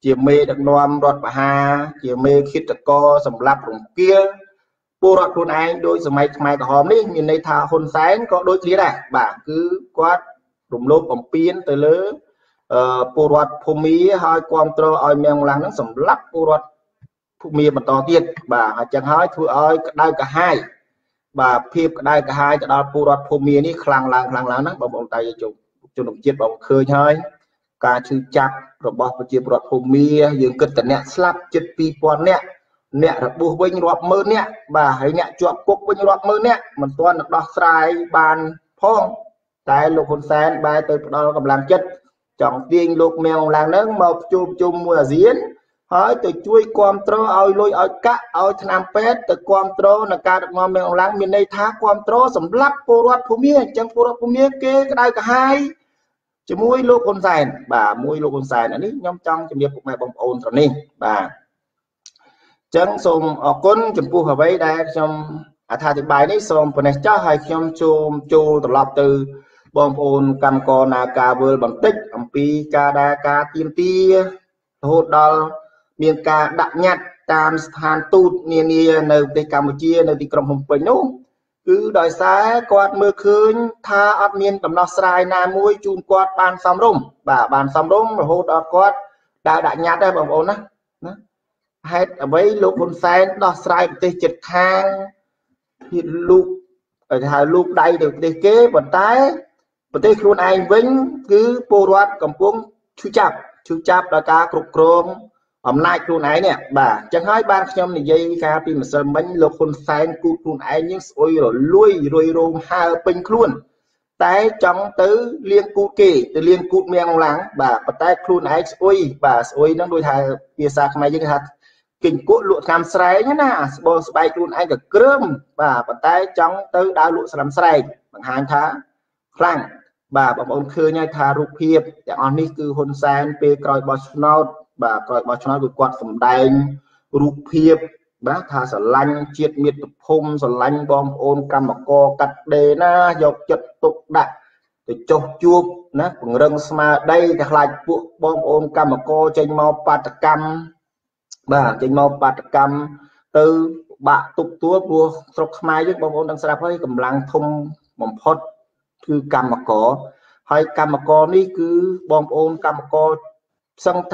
ជាមេដឹកនាំរដ្ឋបហាជាមេឃាតករសម្រាប់រង្គាលពលរដ្ឋខ្លួនឯងដោយសម័យខ្មែរក្រហមនេះមានន័យថាហ៊ុនសែនក៏ដូចគ្នាដែរបាទគឺគាត់រំលោភបំពានទៅលើពលរដ្ឋភូមិហើយគ្រប់គ្រងឲ្យមៀងឡើងហ្នឹងសម្រាប់ពលរដ្ឋភូមិបន្តទៀតបាទអញ្ចឹងហើយធ្វើឲ្យក្តៅក្រហាយបាទភាពក្តៅក្រហាយទៅដល់ពលរដ្ឋភូមិនេះខ្លាំងឡើងណាបងប្អូនតែជនជាតិបងឃើញហើយការឈឺចាប់របស់ប្រជាពលរដ្ឋភូមិយើងគិតតែអ្នកស្លាប់ជិត 2000 នាក់អ្នករបួសវិញរាប់ម៉ឺននាក់បាទហើយអ្នកជាប់គុកវិញរាប់ម៉ឺននាក់មិនទាន់ដោះស្រាយបានផងតែលោកហ៊ុនសែនបែរទៅផ្ដល់កម្លាំងចិត្តចង់ទាញលោកមៀងឡើងហ្នឹងមកជួបជុំមួយអាស៊ានហើយទៅជួយគ្រប់គ្រងឲ្យលុយឲ្យកាក់ឲ្យថ្នាំពេទ្យទៅគ្រប់គ្រងនៅការដឹកនាំមៀងឡើងមានន័យថាគ្រប់គ្រងសម្រាប់ពលរដ្ឋភូមិអញ្ចឹងពលរដ្ឋភូមិគេក្តៅក្រហាយជាមួយលោកហ៊ុនសែនបាទមួយលោកហ៊ុនសែននេះខ្ញុំចង់ជម្រាបពុកម៉ែបងប្អូនត្រនេះបាទចឹងសូមអរគុណចំពោះអ្វីដែលខ្ញុំអត្ថាធិប្បាយនេះសូមប៉ុណ្ណេះចោះហើយខ្ញុំចូលត្រឡប់ទៅបងប្អូនកម្មករនាការវើលបន្តិចអំពីការទៀមទារហូតដល់មានការដាក់ញត្តិតាមស្ថានទូតនានានៅប្រទេសកម្ពុជានៅទីក្រុងភ្នំពេញនោះគឺដោយសារគាត់មើលឃើញថាអត់មានដំណោះស្រាយណាមួយជូនគាត់បានសមរម្យបាទបានសមរម្យរហូតដល់គាត់ដាក់ញត្តិដែរបងប្អូនណាហេតុអ្វីលោកហ៊ុនសែនដោះស្រាយប្រទេសជិតខាងលោកហៅលោកដៃទៅប្រទេសគេប៉ុន្តែប្រទេសខ្លួនឯងវិញគឺពលរដ្ឋកំពុងឈឺចាប់ដោយការគ្រប់គ្រងអំណាចខ្លួនឯងនេះបាទអញ្ចឹងហើយបានខ្ញុំនិយាយការពីម្សិលមិញលោកហ៊ុនសែនគូខ្លួនឯងយើងស្អុយរលួយរុយរោមហើពេញខ្លួនតែចង់ទៅលៀងគូតគេទៅលៀងគូតមៀងឡើងបាទប៉ុន្តែខ្លួនឯងស្អុយបាទស្អុយហ្នឹងដូចថាភាសាខ្មែរយើងថាគិញគក់លក់ថ្នាំស្រែងណាស្បោស្បែកខ្លួនឯងក៏គ្រើមបាទប៉ុន្តែចង់ទៅដើរលក់ស្រាំស្រែងបង្ហាញថាខ្លាំងបាទបងប្អូនឃើញហើយថារូបភាពទាំងអស់នេះគឺហ៊ុនសែនពេលក្រោយបោះឆ្នោតបាទក្រោយបោះឆ្នោតគឺគាត់សម្ដែងរូបភាពបាទថាស្រឡាញ់ជាតិមាតុភូមិស្រឡាញ់បងប្អូនកម្មករកាត់ដេរណាយកចិត្តទុកដាក់ទៅចុះជួបណាពង្រឹងស្មារតីតែខ្លាចពួកបងប្អូនកម្មករចេញមកបាតកម្មបាទចេញមកបាតកម្មទៅបាក់ទប់ទួលព្រោះស្រុកខ្មែរយើងបងប្អូនដឹងស្រាប់ហើយកម្លាំងធំបំផុតគឺកម្មករហើយកម្មករនេះគឺបងប្អូនកម្មករសឹងថា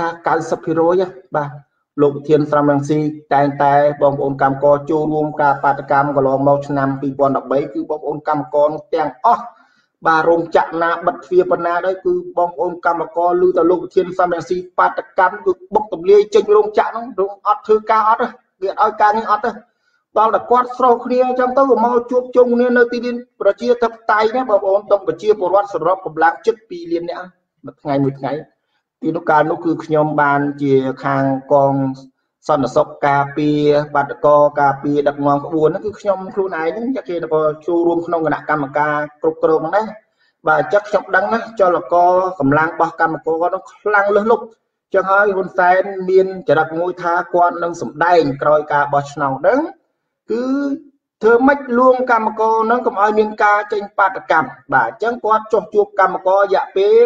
90% បាទលោកប្រធានស្រាំរងស៊ីតែងតែបងប្អូនកម្មករចូលរួមការបាតកម្មកន្លងមកឆ្នាំ 2013 គឺបងប្អូនកម្មករទាំងអស់បាទរោងចក្រណាបិទទ្វារប៉ុណ្ណាដែរគឺបងប្អូនកម្មករឮតែលោកប្រធានស្រាំរងស៊ីបាតកម្មគឺបុកទម្លាយចេញរោងចក្រហ្នឹងរោងអត់ធ្វើការអត់ទេវាឲ្យការងារអត់ទេដល់តែគាត់ស្រោះគ្នាអញ្ចឹងទៅមកជួបជុំគ្នានៅទីលានប្រជាធិបតេយ្យណាបងប្អូនតុងប្រជាពលរដ្ឋសរុបកម្លាំងជិត 2 លាននាក់មួយថ្ងៃពីនោះកាលនោះគឺខ្ញុំបានជាខាងកងសន្តិសុខការពារបាតកោការពារដឹកនាំក្បួនហ្នឹងគឺខ្ញុំខ្លួនឯងហ្នឹងចាក់គេទៅចូលរួមក្នុងគណៈកម្មការគ្រប់គ្រងហ្នឹងដែរបាទចឹកខ្ញុំដឹងណាចលករកម្លាំងរបស់កម្មករហ្នឹងខ្លាំងលើសលប់ចឹងហើយហ៊ុនសែនមានចរិតមួយថាគាត់នឹងសម្ដែងក្រោយការបោះឆ្នោតហ្នឹងគឺធ្វើម៉េចលួងកម្មករហ្នឹងកុំឲ្យមានការចេញបាតកម្មបាទអញ្ចឹងគាត់ចុះជួបកម្មកររយៈពេល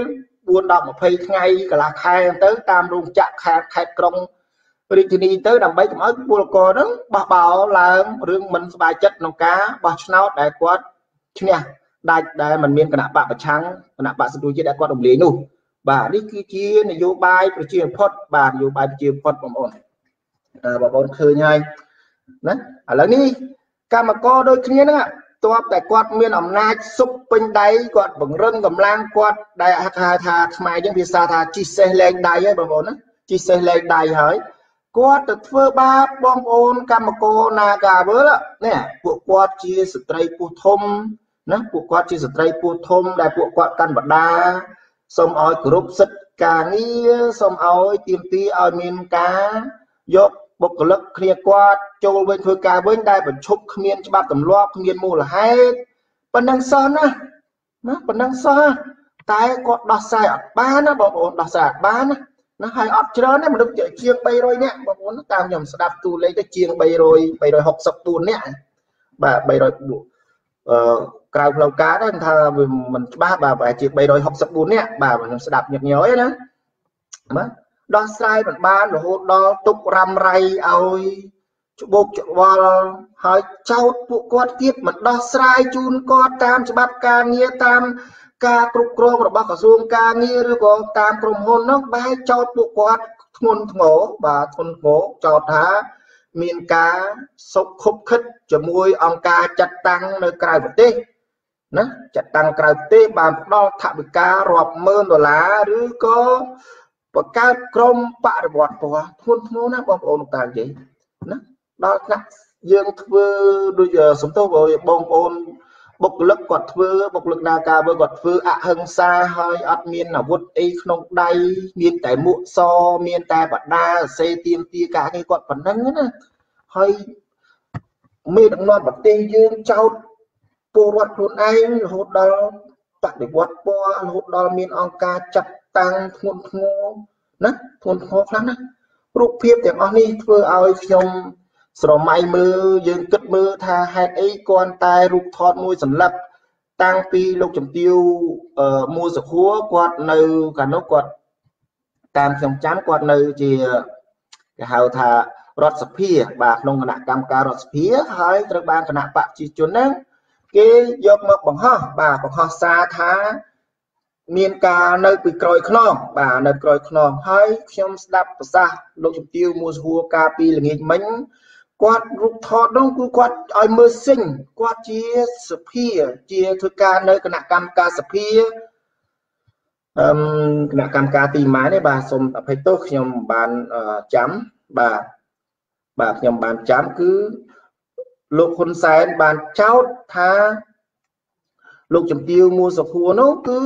4-20 ថ្ងៃកន្លះខែទៅតាមរោងចក្រខេត្តក្រុងរាជធានីទៅដើម្បីកុំឲ្យពលករហ្នឹងបោះបោឡើងរឿងមិនសប្បាយចិត្តក្នុងការបោះឆ្នោតដែលគាត់ឈ្នះដាច់ដែលมันមានគណៈបកប្រឆាំងគណៈបកសង្គ្រោះជាតិដែលគាត់រំលាយនោះបាទនេះគឺជានយោបាយប្រជាធិបតេយ្យបាទនយោបាយប្រជាធិបតេយ្យបងប្អូនឃើញហើយណាឥឡូវនេះកម្មករដូចគ្នាហ្នឹងតបតែគាត់មានអំណាចសុបពេញដៃគាត់បង្រឹងកម្លាំងគាត់ដែលហៅថាខ្មែរយើងភាសាថាជីសេះលែងដៃហើយបងប្អូនណាជីសេះលែងដៃហើយគាត់ទៅធ្វើបាបបងប្អូនកម្មករនាការវើលនេះពួកគាត់ជាស្ត្រីពោះធំណាពួកគាត់ជាស្ត្រីពោះធំដែលពួកគាត់កាន់បដាសូមឲ្យគោរពសិទ្ធិការងារសូមឲ្យទាមទារឲ្យមានការយកបុគ្គលិកគ្នាគាត់ចូលវិញធ្វើការវិញដែលបញ្ឈប់គ្មានច្បាប់ទម្លាប់គ្មានមូលហេតុប៉ុណ្ណឹងសោះណាប៉ុណ្ណឹងសោះតែគាត់ដោះស្រាយអត់បានណាបងប្អូនដោះស្រាយអត់បានណាហើយអត់ច្រើនទេមនុស្សជាង300នាក់បងប្អូនតាមខ្ញុំស្ដាប់តួលេខទៅជាង364នាក់បាទ300ក្រៅផ្លូវការដែរថាវាមិនច្បាស់បាទប្រហែលជា364នាក់បាទខ្ញុំស្ដាប់ញឹកញយណាបាទ đó sai bản ban rồi hốt đó tục rằm rày ôi chụp bột chụp bò hỏi cháu phụ quát tiếp mà đó sai chun con tam cho bắt ca nghĩa tam ca cục crom rồi bác cả xuông ca nghĩa rồi có tam crom hôn nó bay cháu phụ quát thôn ngố bà thôn ngố cho thá miền cá sốc khúc khích cho môi ông ca chặt tăng nơi cài vật tê nó chặt tăng cài tê bà đó thả bị cá rọp mơn rồi láឬcó và cá crom bạ rồi bọt bò thôn ngố nó bông ôn tàng vậy nó đó là dương thưa bây giờ sống tốt rồi bông ôn bộc lực quạt thưa bộc lực na ca với quạt thưa ạ hưng xa hơi ắt miên là vút y không đầy miên tại muộn so miên tai bật đa xây tiêm tia cả cái quạt phần nắng á hơi mê đậm non bật tê dương trao po quạt luôn anh hốt đó bạn để quạt po hốt đó miên ông ca chặt tăng thôn ngô nè thôn ngô khăn áรูปភាព ទាំង អស់ នេះ ធ្វើ ឲ្យ ខ្ញុំ ស្រមៃ មើល យើង គិត មើល ថា ហេតុ អី គាត់ តែ រូប ថត មួយ សន្លឹក តាំង ពី លោក ជំទាវ មួសុខួរ គាត់ នៅ កាល នោះ គាត់ តាម ខ្ញុំ ចាំ គាត់ នៅ ជា គេ ហៅ ថា រដ្ឋសភា បាទ ក្នុង គណៈកម្មការ រដ្ឋសភា ហើយ ត្រូវ បាន គណៈបព្វជិជន ហ្នឹង គេ យក មក បង្ហោះ បាទ បង្ហោះ សារ ថា មានការនៅពីក្រោយខ្នងបាទនៅក្រោយខ្នងហើយខ្ញុំស្ដាប់ប្រសាសន៍លោកជំទាវមួសហួរកាលពីល្ងាចមិញគាត់រូបថតនោះគឺគាត់ឲ្យមើលសិញគាត់ជាសភាជាធ្វើការនៅគណៈកម្មការសភាគណៈកម្មការទីម៉ានេះបាទសូមអភ័យទោសខ្ញុំបានចាំបាទខ្ញុំបានចាំគឺលោកហ៊ុនសែនបានចោទថាលោកជំទាវមួសុខួរនោះគឺ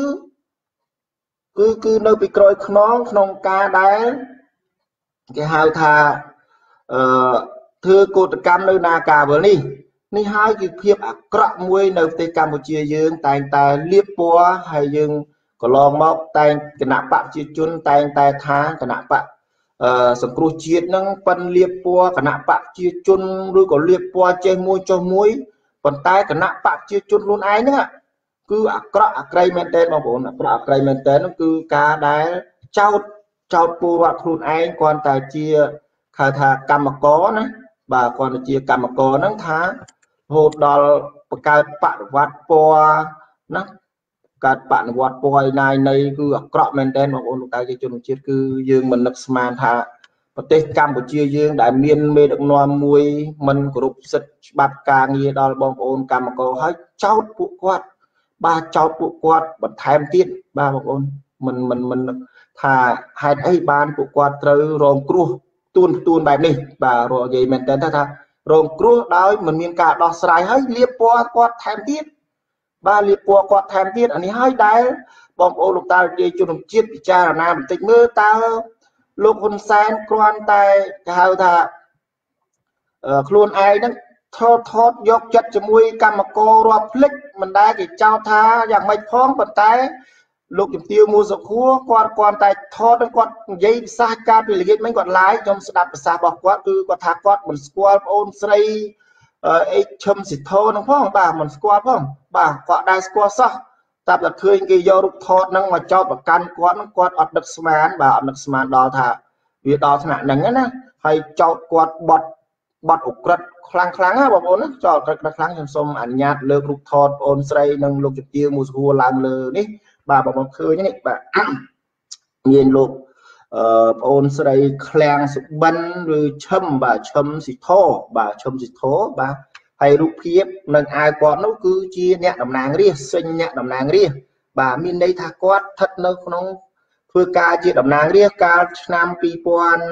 នៅពីក្រោយខ្នងក្នុងការដែលគេហៅថាធ្វើកោតកម្មនៅនាការវលនេះហើយគឺភាពអាក្រក់មួយនៅប្រទេសកម្ពុជាយើងតែងតែលៀបពណ៌ហើយយើងកន្លងមកតែងគណៈបព្វជិជនតែងតែថាគណៈបព្វសង្គ្រោះជាតិនឹងប៉ិនលៀបពណ៌គណៈបព្វជិជនឬក៏លៀបពណ៌ចេះមួយចុះមួយប៉ុន្តែគណៈបព្វជិជនខ្លួនឯងហ្នឹងគឺអាក្រក់អាក្រៃមែនតើបងប្អូនអាក្រក់អាក្រៃមែនតើនោះគឺការដែលចោតពលរដ្ឋខ្លួនឯងគ្រាន់តែជាហៅថាកម្មករណាបាទគ្រាន់តែជាកម្មករហ្នឹងថារហូតដល់បង្កើតបដិវត្តពណ៌ណាកើតបដិវត្តពណ៌ឯណាយនៃគឺអាក្រក់មែនតើបងប្អូនលោកតាជាជនជាតិគឺយើងមិននឹកស្មានថាប្រទេសកម្ពុជាយើងដែលមានមេដឹកនាំមួយមិនគោរពសិទ្ធិច្បាប់ការងារដល់បងប្អូនកម្មករហើយចោតពួកគាត់បាទចោតពួកគាត់បន្ថែមទៀតបាទបងប្អូនមិនថាហេតុអីបានពួកគាត់ត្រូវរងគ្រោះទួនបែបនេះបាទរកនិយាយមែនតើថារងគ្រោះដោយមិនមានការដោះស្រាយហើយលៀបពណ៌គាត់ថែមទៀតបាទលៀបពណ៌គាត់ថែមទៀតអានេះហើយដែលបងប្អូនលោកតាជាជនជាតិពិចារណាបន្តិចមើលតើលោកហ៊ុនសែនគ្រាន់តែគេហៅថាខ្លួនឯងហ្នឹងថតយកចិត្តជាមួយកម្មកររាប់ភ្លេចមិនដែលគេចោទថាយ៉ាងម៉េចផងប៉ុន្តែលោកជំទាវមួសុខួរគាត់តែថតគាត់និយាយភាសាការពីល្ងាចមិញគាត់ឡាយខ្ញុំស្ដាប់ភាសារបស់គាត់គឺគាត់ថាគាត់មិនស្គាល់ប្អូនស្រីអេឈឹមសិទ្ធោហ្នឹងផងបាទមិនស្គាល់ផងបាទគាត់ដែរស្គាល់សោះតែតែឃើញគេយករូបថតហ្នឹងមកចោទប្រកាន់គាត់អត់ដឹកស្មានបាទអត់ដឹកស្មានដល់ថាវាដល់ថ្នាក់ហ្នឹងណាហើយចោទគាត់បត់អុក្រិតខ្លាំងណាបងប្អូនណាចោទអុក្រិតខ្លាំងខ្ញុំសូមអនុញ្ញាតលើករូបថតប្អូនស្រីនិងលោកជំទាវមួសុខួរឡើងលើនេះបាទបងប្អូនឃើញនេះបាទមានលោកប្អូនស្រីឃ្លាំងសុបិនឬឈឹមបាទឈឹមសិទ្ធោបាទឈឹមសិទ្ធោបាទហើយរូបភាពនឹងអាវគាត់នោះគឺជាអ្នកតំណាងរាស្ត្រសេញអ្នកតំណាងរាស្ត្របាទមានន័យថាគាត់ស្ថិតនៅក្នុងធ្វើការជាតំណាងរាស្ត្រកាលឆ្នាំ2015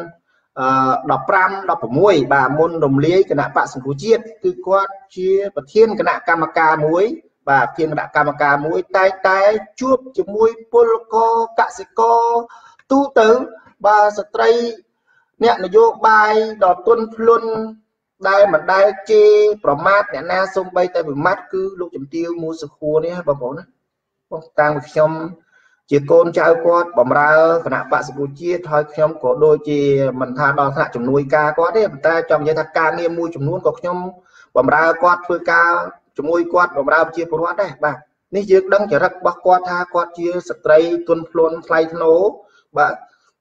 16បាទមុនរំលាយគណៈបក្សសង្គ្រោះជាតិគឺគាត់ជាប្រធានគណៈកម្មការមួយបាទប្រធានគណៈកម្មការមួយតែជួបជាមួយពលករកសិករទូទៅបាទស្ត្រីអ្នកនយោបាយដល់ទុនភ្លុនដែលមិនដែលជេរប្រមាថអ្នកណាសូម្បីតែមួយម៉ាត់គឺលោកជំទាវមួសុខួរនេះបងប្អូនណាបងតាមខ្ញុំជាកូនចៅគាត់បម្រើគណៈបក្សសង្គ្រោះជាតិហើយខ្ញុំក៏ដូចជាមិនថាដល់ថ្នាក់ជំនួយការគាត់ទេប៉ុន្តែចង់និយាយថាការងារមួយចំនួនក៏ខ្ញុំបម្រើគាត់ធ្វើការជាមួយគាត់បម្រើប្រជាពលរដ្ឋដែរបាទនេះយើងដឹងចរិតរបស់គាត់ថាគាត់ជាស្ត្រីទុនភ្លុនថ្លៃថ្នូរបាទ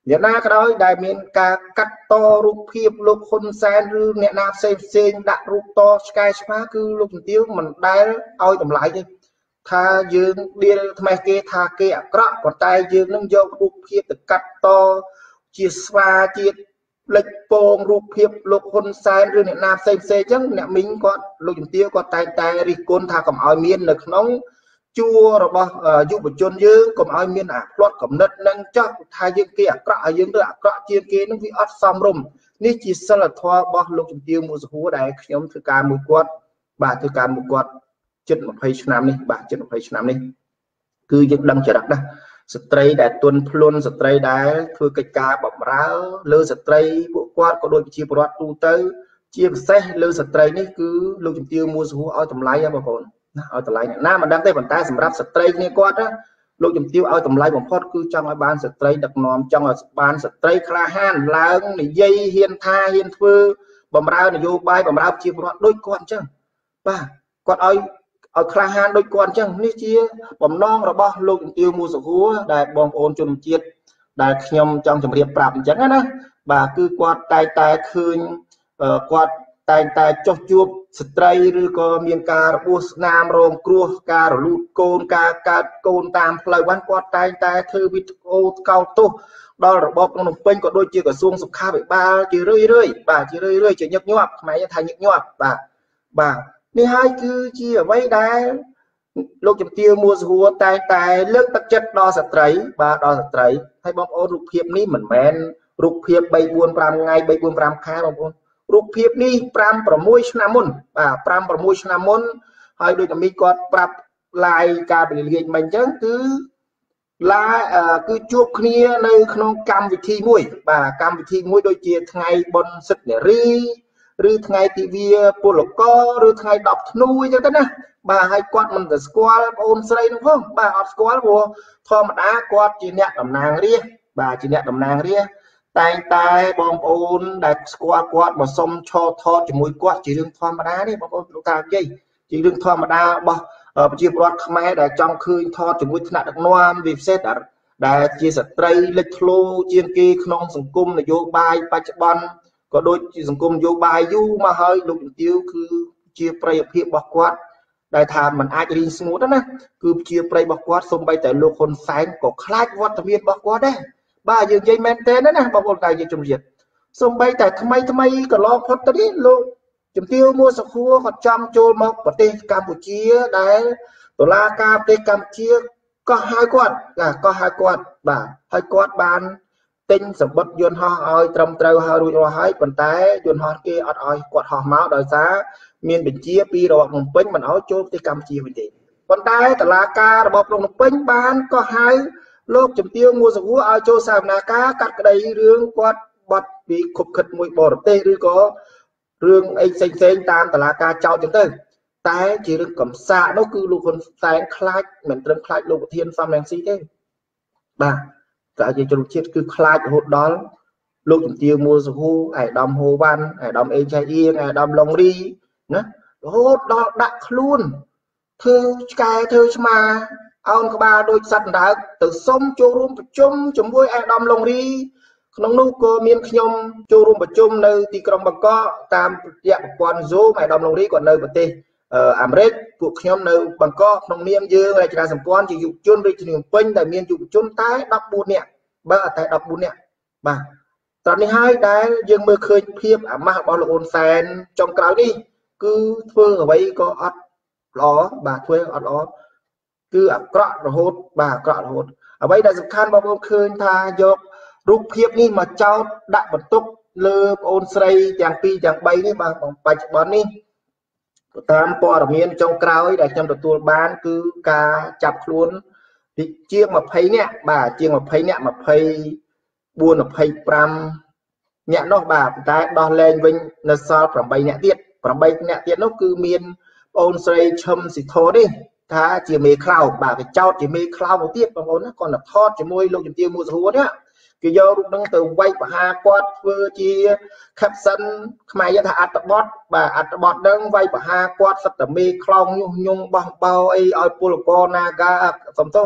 អ្នកណាក៏ដោយដែលមានការកាត់តរូបភាពលោកហ៊ុនសែនឬអ្នកណាផ្សេងដាក់រូបតឆ្កែឆ្មាគឺលោកជំទាវមិនដែលឲ្យតម្លៃទេថាយើងដៀលថ្មេះគេថាគេអាក្រក់ប៉ុន្តែយើងនឹងយករូបភាពទៅកាត់តជាស្វាជាលេចពងរូបភាពលោកហ៊ុនសែនឬអ្នកណាផ្សេងអញ្ចឹងអ្នកមីងគាត់លោកជំទាវគាត់តែរិះគន់ថាកុំឲ្យមាននៅក្នុងជួររបស់យុវជនយើងកុំឲ្យមានអាផ្្លាត់កំណត់នឹងចោះថាយើងគេអាក្រក់ឲ្យយើងទៅអាក្រក់ជាងគេនឹងវាអត់សមរម្យនេះជាសិលធម៌របស់លោកជំទាវ មួយសហួរដែលខ្ញុំធ្វើការមួយគាត់បាទធ្វើការមួយគាត់ជិត20ឆ្នាំនេះបាទជិត20ឆ្នាំនេះគឺយើងដឹងចរិតណាស្ត្រីដែលទន់ភ្លន់ស្ត្រីដែលធ្វើកិច្ចការបម្រើលើស្ត្រីពួកគាត់ក៏ដូចជាប្រជាពលរដ្ឋទូទៅជាពិសេសលើស្ត្រីនេះគឺលោកជំទាវ មួយសហួរឲ្យតម្លៃបងប្អូនណាឲ្យតម្លៃអ្នកណាមិនដឹងទេប៉ុន្តែសម្រាប់ស្ត្រីគ្នាគាត់ណាលោកជំទាវឲ្យតម្លៃបំផុតគឺចង់ឲ្យបានស្ត្រីដឹកនាំចង់ឲ្យបានស្ត្រីក្លាហានឡើងនិយាយហ៊ានថាហ៊ានធ្វើបម្រើនយោបាយបម្រើប្រជាពលរដ្ឋដូចគាត់អញ្ចឹងបាទគាត់ឲ្យក្លាហានដូចគាត់អញ្ចឹងនេះជាបំណងរបស់លោកជំទាវ មួយសហួរដែលបងប្អូនជនជាតិដែលខ្ញុំចង់ជម្រាបប្រាប់អញ្ចឹងណាបាទគឺគាត់តែឃើញគាត់តែចុះជួបស្ត្រីឬក៏មានការរបួសស្នាមរងគ្រោះការរលូតកូនការកើតកូនតាមផ្លូវបានគាត់តែធ្វើវីដេអូកោតទោសដល់របបភ្នំពេញក៏ដូចជាក្រសួងសុខាភិបាលជារឿយបាទជារឿយជាញឹកញាប់ខ្មែរថាញឹកញាប់បាទនេះហើយគឺជាអ្វីដែលលោកជំទាវ មួយសហួរតែលើកទឹកចិត្តដល់ស្ត្រីបាទដល់ស្ត្រីហើយបងប្អូនរូបភាពនេះមិនមែនរូបភាព3 4 5ថ្ងៃ3 4 5ខែបងប្អូនរូបភាពនេះ5 6ឆ្នាំមុនបាទ5 6ឆ្នាំមុនហើយដូចតែមីគាត់ប្រាប់ឡាយការពលាយមិញអញ្ចឹងគឺគឺជួបគ្នានៅក្នុងកម្មវិធីមួយបាទកម្មវិធីមួយដូចជាថ្ងៃបុណ្យសិទ្ធិនារីឬថ្ងៃទិវាពលករឬថ្ងៃ10ធ្នូអញ្ចឹងទៅណាបាទហើយគាត់មិនទៅស្គាល់បងអូនស្រីនោះផងបាទអត់ស្គាល់ព្រោះធម្មតាគាត់ជាអ្នកតំណាងរាស្ត្របាទជាអ្នកតំណាងរាស្ត្រតែបងប្អូនដែលស្គាល់គាត់មកសុំឈរថតជាមួយគាត់ជារឿងធម្មតាទេបងប្អូនលោកតានិយាយជារឿងធម្មតារបស់ប្រជាពលរដ្ឋខ្មែរដែលចង់ឃើញថតជាមួយថ្នាក់ដឹកនាំវាពិសេសដែលជាស្ត្រីលេចធ្លោជាងគេក្នុងសង្គមនយោបាយបច្ចុប្បន្នក៏ដូចជាសង្គមនយោបាយយូរមកហើយលោកជំទាវគឺជាប្រយោជន៍របស់គាត់ដែលថាมันអាចរីងស្ងួតណាគឺជាប្រយោជន៍របស់គាត់សូម្បីតែលោកហ៊ុនសែនក៏ខ្លាចវត្តមានរបស់គាត់ដែរបាទយើងនិយាយមែនទេណាបងប្អូនតែយើងជំរាបសូម្បីតែថ្មីកន្លងផុតទៅនេះលោកជំទាវ មួយសហួរគាត់ចំចូលមកប្រទេសកម្ពុជាដែលតុលាការប្រទេសកម្ពុជាក៏ហៅគាត់បាទហើយគាត់បានទិញសម្បត្តិយន្តហោះឲ្យត្រឹមត្រូវហើយរួចរាល់ហើយប៉ុន្តែយន្តហោះគេអត់ឲ្យគាត់ហោះមកដោយសារមានបញ្ជាពីរបបភ្នំពេញមិនឲ្យចូលប្រទេសកម្ពុជាវិញទេប៉ុន្តែតុលាការរបបភ្នំពេញបានក៏ហៅលោកជំទាវ មួយសហួរឲ្យចូលសវនាការកាត់ក្តីរឿងគាត់បាត់ពីខុបខិតមួយបរទេសឬក៏រឿងអីផ្សេងតាមតុលាការចោទចឹងទៅតែជារឿងកំសាកនោះគឺលោកហ៊ុនសែនខ្លាចមិនត្រឹមខ្លាចលោកប្រធានសំរងស៊ីទេបាទតែជាជនជាតិគឺខ្លាចរហូតដល់លោកជំទាវ មួយសហួរអាយដាមហូវ៉ាន់អាយដាមអេងឆៃអៀងអាយដាមឡុងរីណារហូតដល់ដាក់ខ្លួនធ្វើឆ្កែធ្វើឆ្មាអោនក្បាលដូចសត្វដើកទៅសុំចូលរួមប្រជុំជាមួយអាយដាមឡុងរីក្នុងនោះក៏មានខ្ញុំចូលរួមប្រជុំនៅទីក្រុងបាងកកតាមរយៈប្រព័ន្ធ Zoom អាយដាមឡុងរីក៏នៅប្រទេសអាមេរិកពួកខ្ញុំនៅបាងកកក្នុងនាមយើងរចនាសម្ព័ន្ធជាយុវជនរាជធានីភ្នំពេញដែលមានយុវជនតែ14នាក់បាទតែ14នាក់បាទតើនេះហើយដែលយើងមើលឃើញភាពអាម៉ាស់របស់លោកហ៊ុនសែនចុងក្រោយនេះគឺធ្វើអ្វីក៏អត់ល្អបាទធ្វើអត់ល្អគឺអាក្រក់រហូតបាទអាក្រក់រហូតអ្វីដែលសំខាន់បងប្អូនឃើញថាយករូបភាពនេះមកចោទដាក់បន្ទុកលើបងអូនស្រីទាំង2ទាំង3នេះបាទបច្ចុប្បន្ននេះតាមព័ត៌មានចុងក្រោយដែលខ្ញុំទទួលបានគឺការចាប់ខ្លួនជាង20នាក់បាទជាង20នាក់24 25នាក់នោះបាទតែដោះលែងវិញនៅសល់8នាក់ទៀត8នាក់ទៀតនោះគឺមានបងអូនស្រីឈឹមស៊ីធនេះថាជាមេខ្លោបបាទគេចោទជាមេខ្លោបមកទៀតបងប្អូនណាគាត់ទៅថតជាមួយលោកជំទាវ មួយសហួរនេះគេយករូបនឹងទៅវាយប្រហារគាត់ធ្វើជា caption ខ្មែរយើងថាអត្តបទបាទអត្តបទនឹងវាយប្រហារគាត់សិតតែមេខ្លោងញុះញង់បោះបោអីឲ្យពលករ Naga សំទោស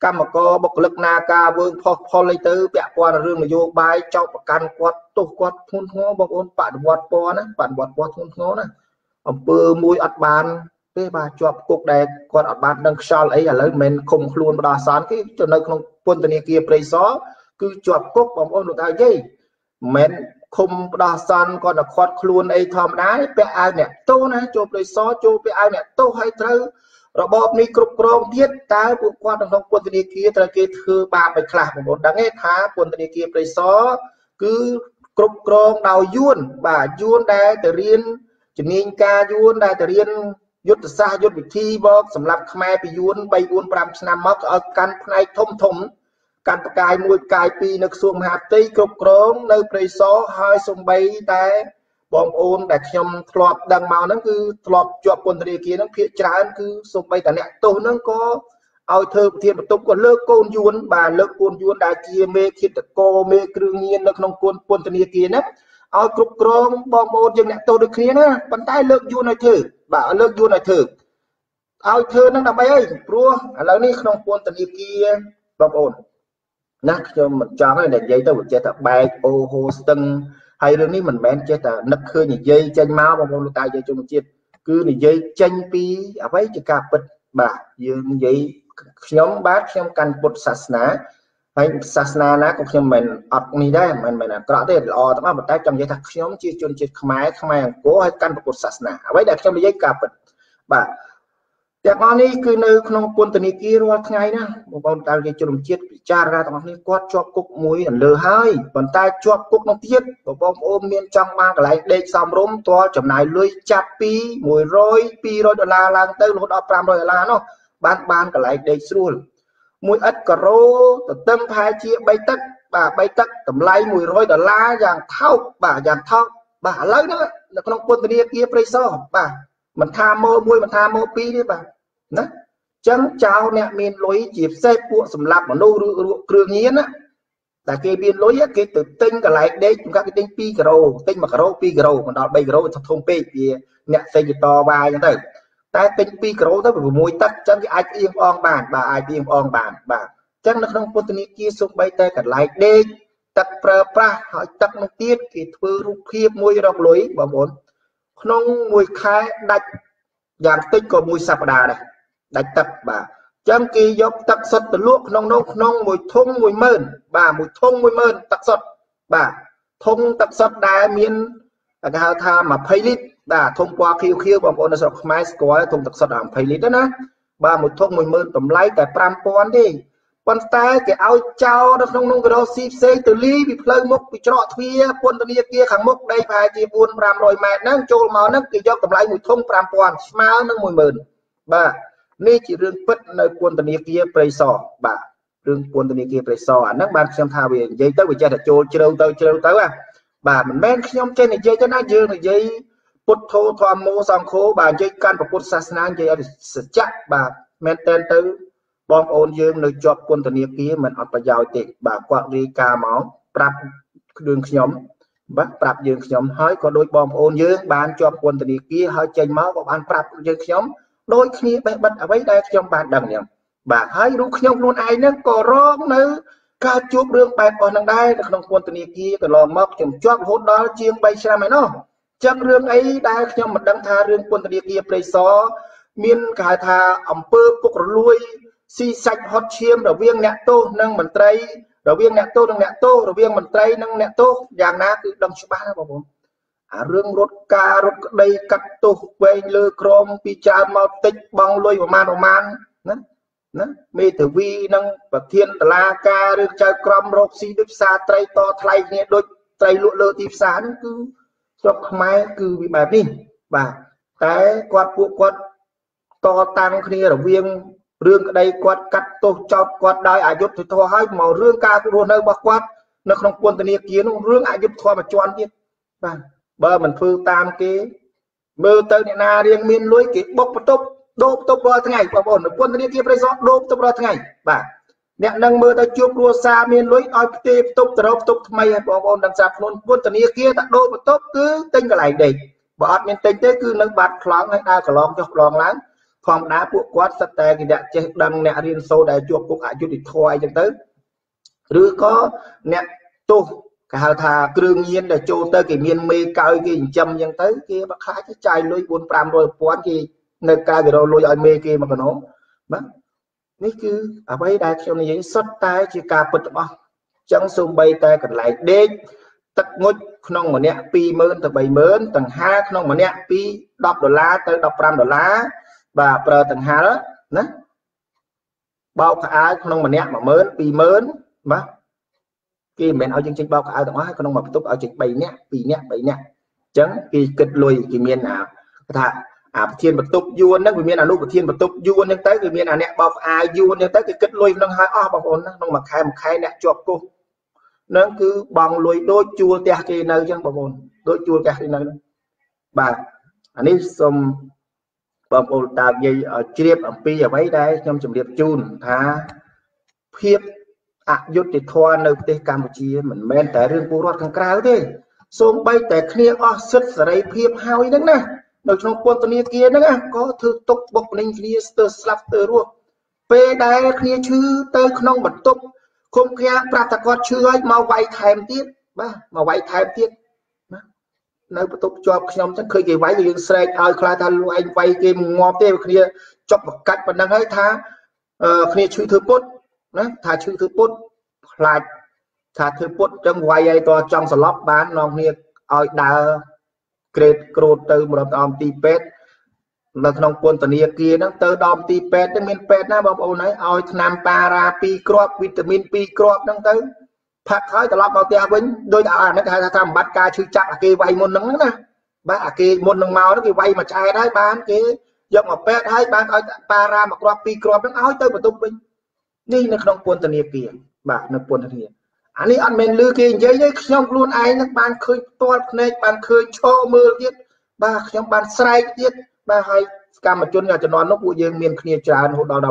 កម្មករបកលឹកណាការវើផលអីទៅពាក់ព័ន្ធរឿងនយោបាយចោទប្រកាន់គាត់ទោសគាត់ធ្ងន់ធ្ងរបងប្អូនបដិវត្តពណ៌ណាបដិវត្តពណ៌ធ្ងន់ធ្ងរណាអំពើមួយអត់បានទេបាទជាប់គុកដែលគាត់អត់បានដឹងខ្យល់អីឥឡូវមិនមែនឃុំខ្លួនបដាសានគេទៅនៅក្នុងពន្ធនាគារព្រៃសរគឺជាប់គុកបងប្អូនលោកតាយាយមិនឃុំបដាសានគាត់តែខាត់ខ្លួនអីធម្មតាពាក់អាវអ្នកទោសណាចូលព្រៃសរចូលពាក់អាវអ្នកទោសឲ្យត្រូវរបបនេះគ្រប់គ្រងទៀតតើពួកគាត់ក្នុងពន្ធនាគារត្រូវគេធ្វើបាបឲ្យខ្លះបងប្អូនដឹងទេថាពន្ធនាគារព្រៃសរគឺគ្រប់គ្រងដោយយួនបាទយួនដែលទៅរៀនជំនាញការយួនដែលទៅរៀនយុទ្ធសាស្ត្រយុទ្ធវិធីមកសម្រាប់ខ្មែរពីយួន3 4 5ឆ្នាំមកឲ្យកាន់ផ្នែកធំកាន់ប្រកាយមួយប្រកាយពីរនៅក្រសួងមហាផ្ទៃគ្រប់គ្រងនៅព្រៃសរហើយសំបីតែបងប្អូនដែលខ្ញុំធ្លាប់ដឹងមកហ្នឹងគឺធ្លាប់ជាប់ពន្ធនាគារហ្នឹងភាគច្រើនគឺសំបីតែអ្នកទោសហ្នឹងក៏ឲ្យធ្វើប្រធានបន្ទប់ក៏លើកកូនយួនបាទលើកកូនយួនដែលជាមេឃាតករមេគ្រឿងញៀននៅក្នុងពន្ធនាគារហ្នឹងឲ្យគ្រប់គ្រងបងប្អូនយើងអ្នកទោសដូចគ្នាណាប៉ុន្តែលើកយួនឲ្យធ្វើបាទលើកយួនឲ្យធ្វើហ្នឹងដើម្បីអីព្រោះឥឡូវនេះក្នុងពន្ធនាគារបងប្អូនណាខ្ញុំមិនចង់ទេនិយាយទៅវាចេះតែបែកអូហូស្ទឹងហើយរឿងនេះមិនមែនចេះតែនឹកឃើញនិយាយចេញមកបងប្អូនលោកតាយាយជនជាតិគឺនិយាយចេញពីអ្វីជាការពិតបាទយើងនិយាយខ្ញុំកាន់ពុទ្ធសាសនាហើយសាសនាណាក៏ខ្ញុំមិនអត់នេះដែរមិនមែនអាក្រក់ទេល្អតែប៉ុន្តែចង់និយាយថាខ្ញុំជាជនជាតិខ្មែរអង្គរហើយកាន់ពុទ្ធសាសនាអ្វីដែលខ្ញុំនិយាយការពិតបាទទាំងអស់នេះគឺនៅក្នុងពន្ធនាគាររាល់ថ្ងៃណាបងប្អូនតាជាជនជាតិពិចារណាទាំងអស់នេះគាត់ជាប់គុកមួយលើហើយប៉ុន្តែជាប់គុកនោះទៀតបងប្អូនមានចង់បានកន្លែងដេកសំរុំតើចំណាយលុយចាប់ពី100 $200ឡើងទៅរហូតដល់$500នោះបានកន្លែងដេកស្រួលមួយឥតការ៉ូទៅទឹមផែជា3ទឹកបាទ3ទឹកតម្លៃ$100យ៉ាងថោកបាទយ៉ាងថោកបាទឥឡូវហ្នឹងនៅក្នុងពន្ធនាគារព្រៃសរបាទមិនថាម៉ូ1មិនថាម៉ូ2ទេបាទណាចឹងចៅអ្នកមានលុយជាផ្សេងពួកសម្រាប់មនុស្សឬគ្រឿងញៀនណាតែគេមានលុយគេទៅទិញកន្លែងដេកគេទិញ2ការ៉ូទិញ1ការ៉ូ2ការ៉ូមិនដល់3ការ៉ូវាធំពេកវាអ្នកផ្សេងតវ៉ាចឹងទៅតែទិញ2ការ៉ូទៅ6ទឹកចឹងគេអាចផ្អៀងផ្អងបានបាទអាចផ្អៀងផ្អងបានបាទចឹងនៅក្នុងពន្ធនាគារសូម្បីតែកន្លែងដេកទឹកប្រើប្រាស់ហើយទឹកនោះទៀតគេធ្វើរូបភាពមួយរកលុយបងប្អូនក្នុងមួយខែដាច់យ៉ាងតិចក៏មួយសប្តាហ៍ដែរដាច់ទឹកបាទចឹងគេយកទឹកសុទ្ធទៅលក់ក្នុងនោះក្នុងមួយធុង 10000បាទមួយធុង 10000ទឹកសុទ្ធបាទធុងទឹកសុទ្ធដែលមានគេហៅថា20លីត្របាទធុងពណ៌ខៀវបងប្អូននៅស្រុកខ្មែរស្គាល់ធុងទឹកសុទ្ធ20លីត្រណាបាទមួយធុង 10000តម្លៃតែ5000ទេប៉ុន្តែគេឲ្យចោលនៅក្នុងនោះគេរកស៊ីផ្សេងទៅលីពីផ្លូវមុខពីច្រកទ្វារពន្ធនាគារខាងមុខដីប្រហែលជា 400-500 ម៉ែត្រហ្នឹងចូលមកហ្នឹងគេយកតម្លៃមួយធុង 5000ស្មើនឹង 10000បាទនេះជារឿងពិតនៅពន្ធនាគារព្រៃសរបាទរឿងពន្ធនាគារព្រៃសរអាហ្នឹងបានខ្ញុំថាវានិយាយទៅវាចេះតែចូលជ្រៅទៅបាទមិនមែនខ្ញុំចេះនិយាយទៅណាយើងនិយាយពុទ្ធោធម្មោសង្ឃោបាទនិយាយកាន់ពុទ្ធសាសនានិយាយឲ្យសច្ចៈបាទមែនតែនទៅបងប្អូនយើងនៅជាប់ពន្ធនាគារមិនអត់ប្រយោជន៍ទេបាទគាត់រាយការណ៍មកប្រាប់រឿងខ្ញុំបាទប្រាប់យើងខ្ញុំហើយក៏ដូចបងប្អូនយើងបានជាប់ពន្ធនាគារហើយចេញមកក៏បានប្រាប់យើងខ្ញុំដូចគ្នាបេះបិទអ្វីដែលខ្ញុំបានដឹងហ្នឹងបាទហើយរូបខ្ញុំខ្លួនឯងហ្នឹងក៏រងនៅការជួបរឿងបែបអស់ហ្នឹងដែរនៅក្នុងពន្ធនាគារកន្លងមកខ្ញុំជាប់រហូតដល់ជាង3ឆ្នាំហើយនោះចឹងរឿងអីដែលខ្ញុំមិនដឹងថារឿងពន្ធនាគារព្រៃសរមានគេហៅថាអំពើពុករលួយស៊ីសាច់ហត់ឈាមរវាងអ្នកទោសនិងមន្ត្រីរវាងអ្នកទោសនិងអ្នកទោសរវាងមន្ត្រីនិងអ្នកទោសយ៉ាងណាគឺដឹងច្បាស់ណាបងប្អូនអារឿងរត់ការរត់ក្តីកាត់ទោសវែងលើក្រមពីច្រើនមកតិចបងលុយប្រមាណណាមេធាវីនិងប្រធានតុលាការឬចៅក្រមរកស៊ីដូចផ្សារត្រីតថ្លៃគ្នាដូចត្រីលក់លើទីផ្សារហ្នឹងគឺស្រុកខ្មែរគឺវាបែបនេះបាទតែពួកគាត់តតាំងគ្នារវាងរឿងក្តីគាត់កាត់ទោសចោទគាត់ដោយអយុត្តិធម៌ហើយមករឿងការរស់នៅរបស់គាត់នៅក្នុងពន្ធនាគារនោះរឿងអយុត្តិធម៌មួយជាន់ទៀតបាទបើមិនធ្វើតាមគេមើលទៅអ្នកណារៀងមានលុយគេបុកបន្ទប់ដូរបន្ទប់រាល់ថ្ងៃបងប្អូនពន្ធនាគារព្រៃសរដូរបន្ទប់រាល់ថ្ងៃបាទអ្នកនឹងមើលទៅជួបគ្រួសារមានលុយឲ្យផ្ទេរបន្ទប់ទៅរកបន្ទប់ថ្មីឲ្យបងប្អូនដឹងស្រាប់ខ្លួនពន្ធនាគារតែដូរបន្ទប់គឺទិញកន្លែងដេកបើអត់មានទិញទេគឺនៅបាត់ខ្លងហើយដើរកន្លងចុះកន្លងឡើង phong đá buộc quát sắt tay cái đẹp chết đăng nè riêng sâu đại chuột cũng ai chút đi thôi chẳng tới rứa có nè tu cả hà thà cương nhiên để châu tới cái miền mê cao cái châm chẳng tới kia bác khá cái chai lôi 400 rồi quán cái nơi cao cái rồi lôi ai mê kia mà còn nó bác ní cứ ở đây đại trong này sắt tay chỉ cả bật bao chẳng xung bay tay còn lại đế tất ngôi không mà nè pi mơn từ 7 mơn tầng 2 không mà nè pi $10 tới $15 và tầng 2 đó nè bao cả ai không mà nè mà mơn pi mơn mà khi mình ở chương trình bao cả ai tầng 2 không mà túc ở trình 7 nè chẳng khi kịch lùi thì miền nào thà thiên bật túc vua nó vì miền nào lúc thiên bật túc vua nhưng tới vì miền nào nè bao ai vua nhưng tới cái kịch lùi nó hai bao ổn nó mà khai nè chọc cô nó cứ bằng lùi đôi chua tè cái nơi chẳng bao ổn đôi chua tè cái nơi bà anh ấy xong bằng ổn tạo gì ở chiếp ở pi ở mấy đây trong trường điệp chun thà phiếpยุติធម៌នៅប្រទេសកម្ពុជាមិនមែនតែរឿងពលរដ្ឋខាងក្រៅទេសូម្បីតែគ្នាអស់សិទ្ធិសេរីភាពហើយហ្នឹងណានៅក្នុងពន្ធនាគារហ្នឹងក៏ធ្វើទុកបុកម្នេញគ្នាស្ទើរស្លាប់ស្ទើររស់ពេលដែលគ្នាឈឺទៅក្នុងបន្ទប់ឃុំឃាំងប្រាប់តែគាត់ឈឺហើយមកវាយថែមទៀតបាទមកវាយថែមទៀតណានៅបន្ទប់ជាប់ខ្ញុំចឹងឃើញគេវាយយើងស្រែកឲ្យខ្លាចថាលោកឯងវាយគេងាប់ទេគ្នាចុកបកាច់ប៉ុណ្ណឹងហើយថាគ្នាឈឺធ្វើពុតណាថាឈឺធ្វើពុតខ្លាចថាធ្វើពុតចឹងវាយឲ្យតចង់សន្លប់បាននងគ្នាឲ្យដើរក្រេតក្រូតទៅម្ដងដល់ទីពេទ្យនៅក្នុងពន្ធនាគារហ្នឹងទៅដល់ទីពេទ្យហ្នឹងមានពេទ្យណាបងប្អូនហើយឲ្យថ្នាំប៉ារ៉ា2គ្រាប់វីតាមីន2គ្រាប់ហ្នឹងទៅផាក់ហើយត្រឡប់មកផ្ទះវិញដោយអាហ្នឹងគេហៅថាបំបត្តិការឈឺចាប់អាគេវាយមុនហ្នឹងណាបាទអាគេមុននឹងមកហ្នឹងគេវាយមួយឆ្អែតហើយបានគេយកមកពេទ្យហើយបានឲ្យប៉ារ៉ាមួយគ្រាប់2គ្រាប់ហ្នឹងឲ្យទៅបន្ទប់វិញនេះនៅក្នុងពន្ធនាគារបាទនៅពន្ធនាគារអានេះអត់មែនលឺគេនិយាយទេខ្ញុំខ្លួនឯងនឹងបានឃើញផ្ទាល់ភ្នែកបានឃើញឈរមើលទៀតបាទខ្ញុំបានស្រែកទៀតបាទហើយកម្មជនជំនាន់នោះពួកយើងមានគ្នាច្រើនរហូតដល់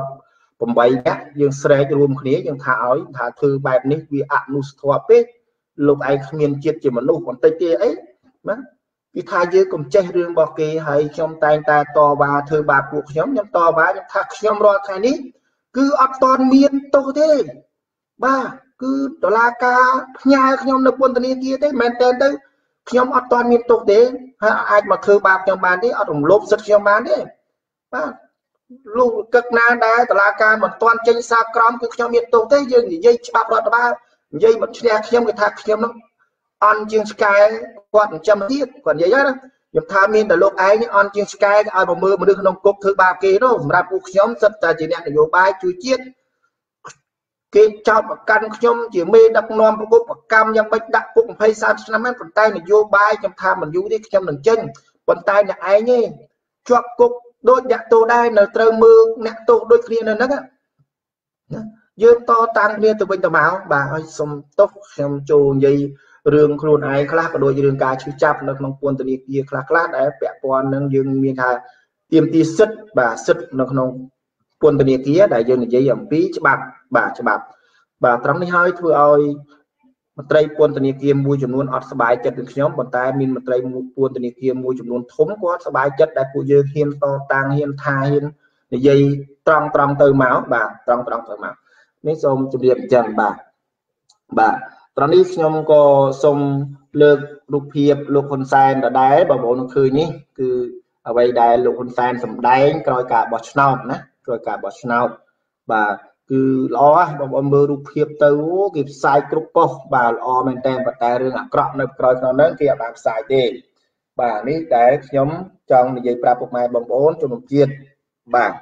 18នាក់យើងស្រែករួមគ្នាយើងថាឲ្យថាធ្វើបែបនេះវាអនុស្ធម៌ពេកលោកឯងគ្មានជាតិជាមនុស្សបន្តិចទេអីណាពីថាយើងកុំចេះរឿងរបស់គេហើយខ្ញុំតែងតែតវ៉ាធ្វើបាបពួកខ្ញុំតវ៉ាខ្ញុំថាខ្ញុំរាល់ថ្ងៃនេះគឺអត់តន់មានទោសទេបាទគឺតុលាការផ្ញើខ្ញុំនៅពន្ធនាគារទេមែនតើទៅខ្ញុំអត់តន់មានទោសទេហើយអាចមកធ្វើបាបខ្ញុំបានទេអត់រំលោភសិទ្ធិខ្ញុំបានទេបាទលោកកឹកណាដែរតុលាការមិនតន់ចេញសារក្រមគឺខ្ញុំមានទោសទេយើងនិយាយច្បាប់រដ្ឋបាលនិយាយមកឈ្នះខ្ញុំគេថាខ្ញុំនឹងអន់ជាងឆ្កែគាត់ចិញ្ចឹមទៀតគាត់និយាយណាខ្ញុំថាមានតែលោកឯងអន់ជាងឆ្កែឲ្យមកមើលមនុស្សក្នុងគុកធ្វើបាបគេនោះសម្រាប់ពួកខ្ញុំសិតតែជាអ្នកនយោបាយជួយជាតិគេចោទប្រកាន់ខ្ញុំជាមេដឹកនាំប្រកបប្រកម្មយ៉ាងម៉េចដាក់គុក20-30 ឆ្នាំហ្នឹងប៉ុន្តែនយោបាយខ្ញុំថាមិនយូរទេខ្ញុំនឹងចេញប៉ុន្តែអ្នកឯងទេជាប់គុកដូចអ្នកទោសដែរនៅត្រូវមើលអ្នកទោសដូចគ្នានៅហ្នឹងណាយើងតតាំងគ្នាទៅវិញទៅមកបាទឲ្យសុំទោសខ្ញុំចូលនិយាយរឿងខ្លួនឯងខ្លះក៏ដូចរឿងការឈឺចាប់នៅក្នុងពន្ធនាគារខ្លះដែលពាក់ព័ន្ធនឹងយើងមានថាទាមទារសិទ្ធិបាទសិទ្ធិនៅក្នុងពន្ធនាគារដែលយើងនិយាយអំពីច្បាប់បាទត្រង់នេះហើយធ្វើឲ្យមន្ត្រីពន្ធនាគារមួយចំនួនអត់សប្បាយចិត្តនឹងខ្ញុំប៉ុន្តែមានមន្ត្រីពន្ធនាគារមួយចំនួនធំគាត់សប្បាយចិត្តដែលពួកយើងហ៊ានតតាំងហ៊ានថាហ៊ាននិយាយត្រង់ទៅមកបាទត្រង់ទៅមកនេះសូមជម្រាបអញ្ចឹងបាទត្រង់នេះខ្ញុំក៏សូមលើករូបភាពលោកហ៊ុនសែនដដែលបងប្អូននឹងឃើញនេះគឺអ្វីដែលលោកហ៊ុនសែនសម្ដែងក្រោយការបោះឆ្នោតណាក្រោយការបោះឆ្នោតបាទគឺល្អបងប្អូនមើលរូបភាពទៅគេផ្សាយគ្រប់ប៉ុស្តិ៍បាទល្អមែនតើប៉ុន្តែរឿងអាក្រក់នៅក្រោយក្នុងហ្នឹងគេអត់បានផ្សាយទេបាទនេះដែលខ្ញុំចង់និយាយប្រាប់ពុកម៉ែបងប្អូនជំនុំជាតិបាទ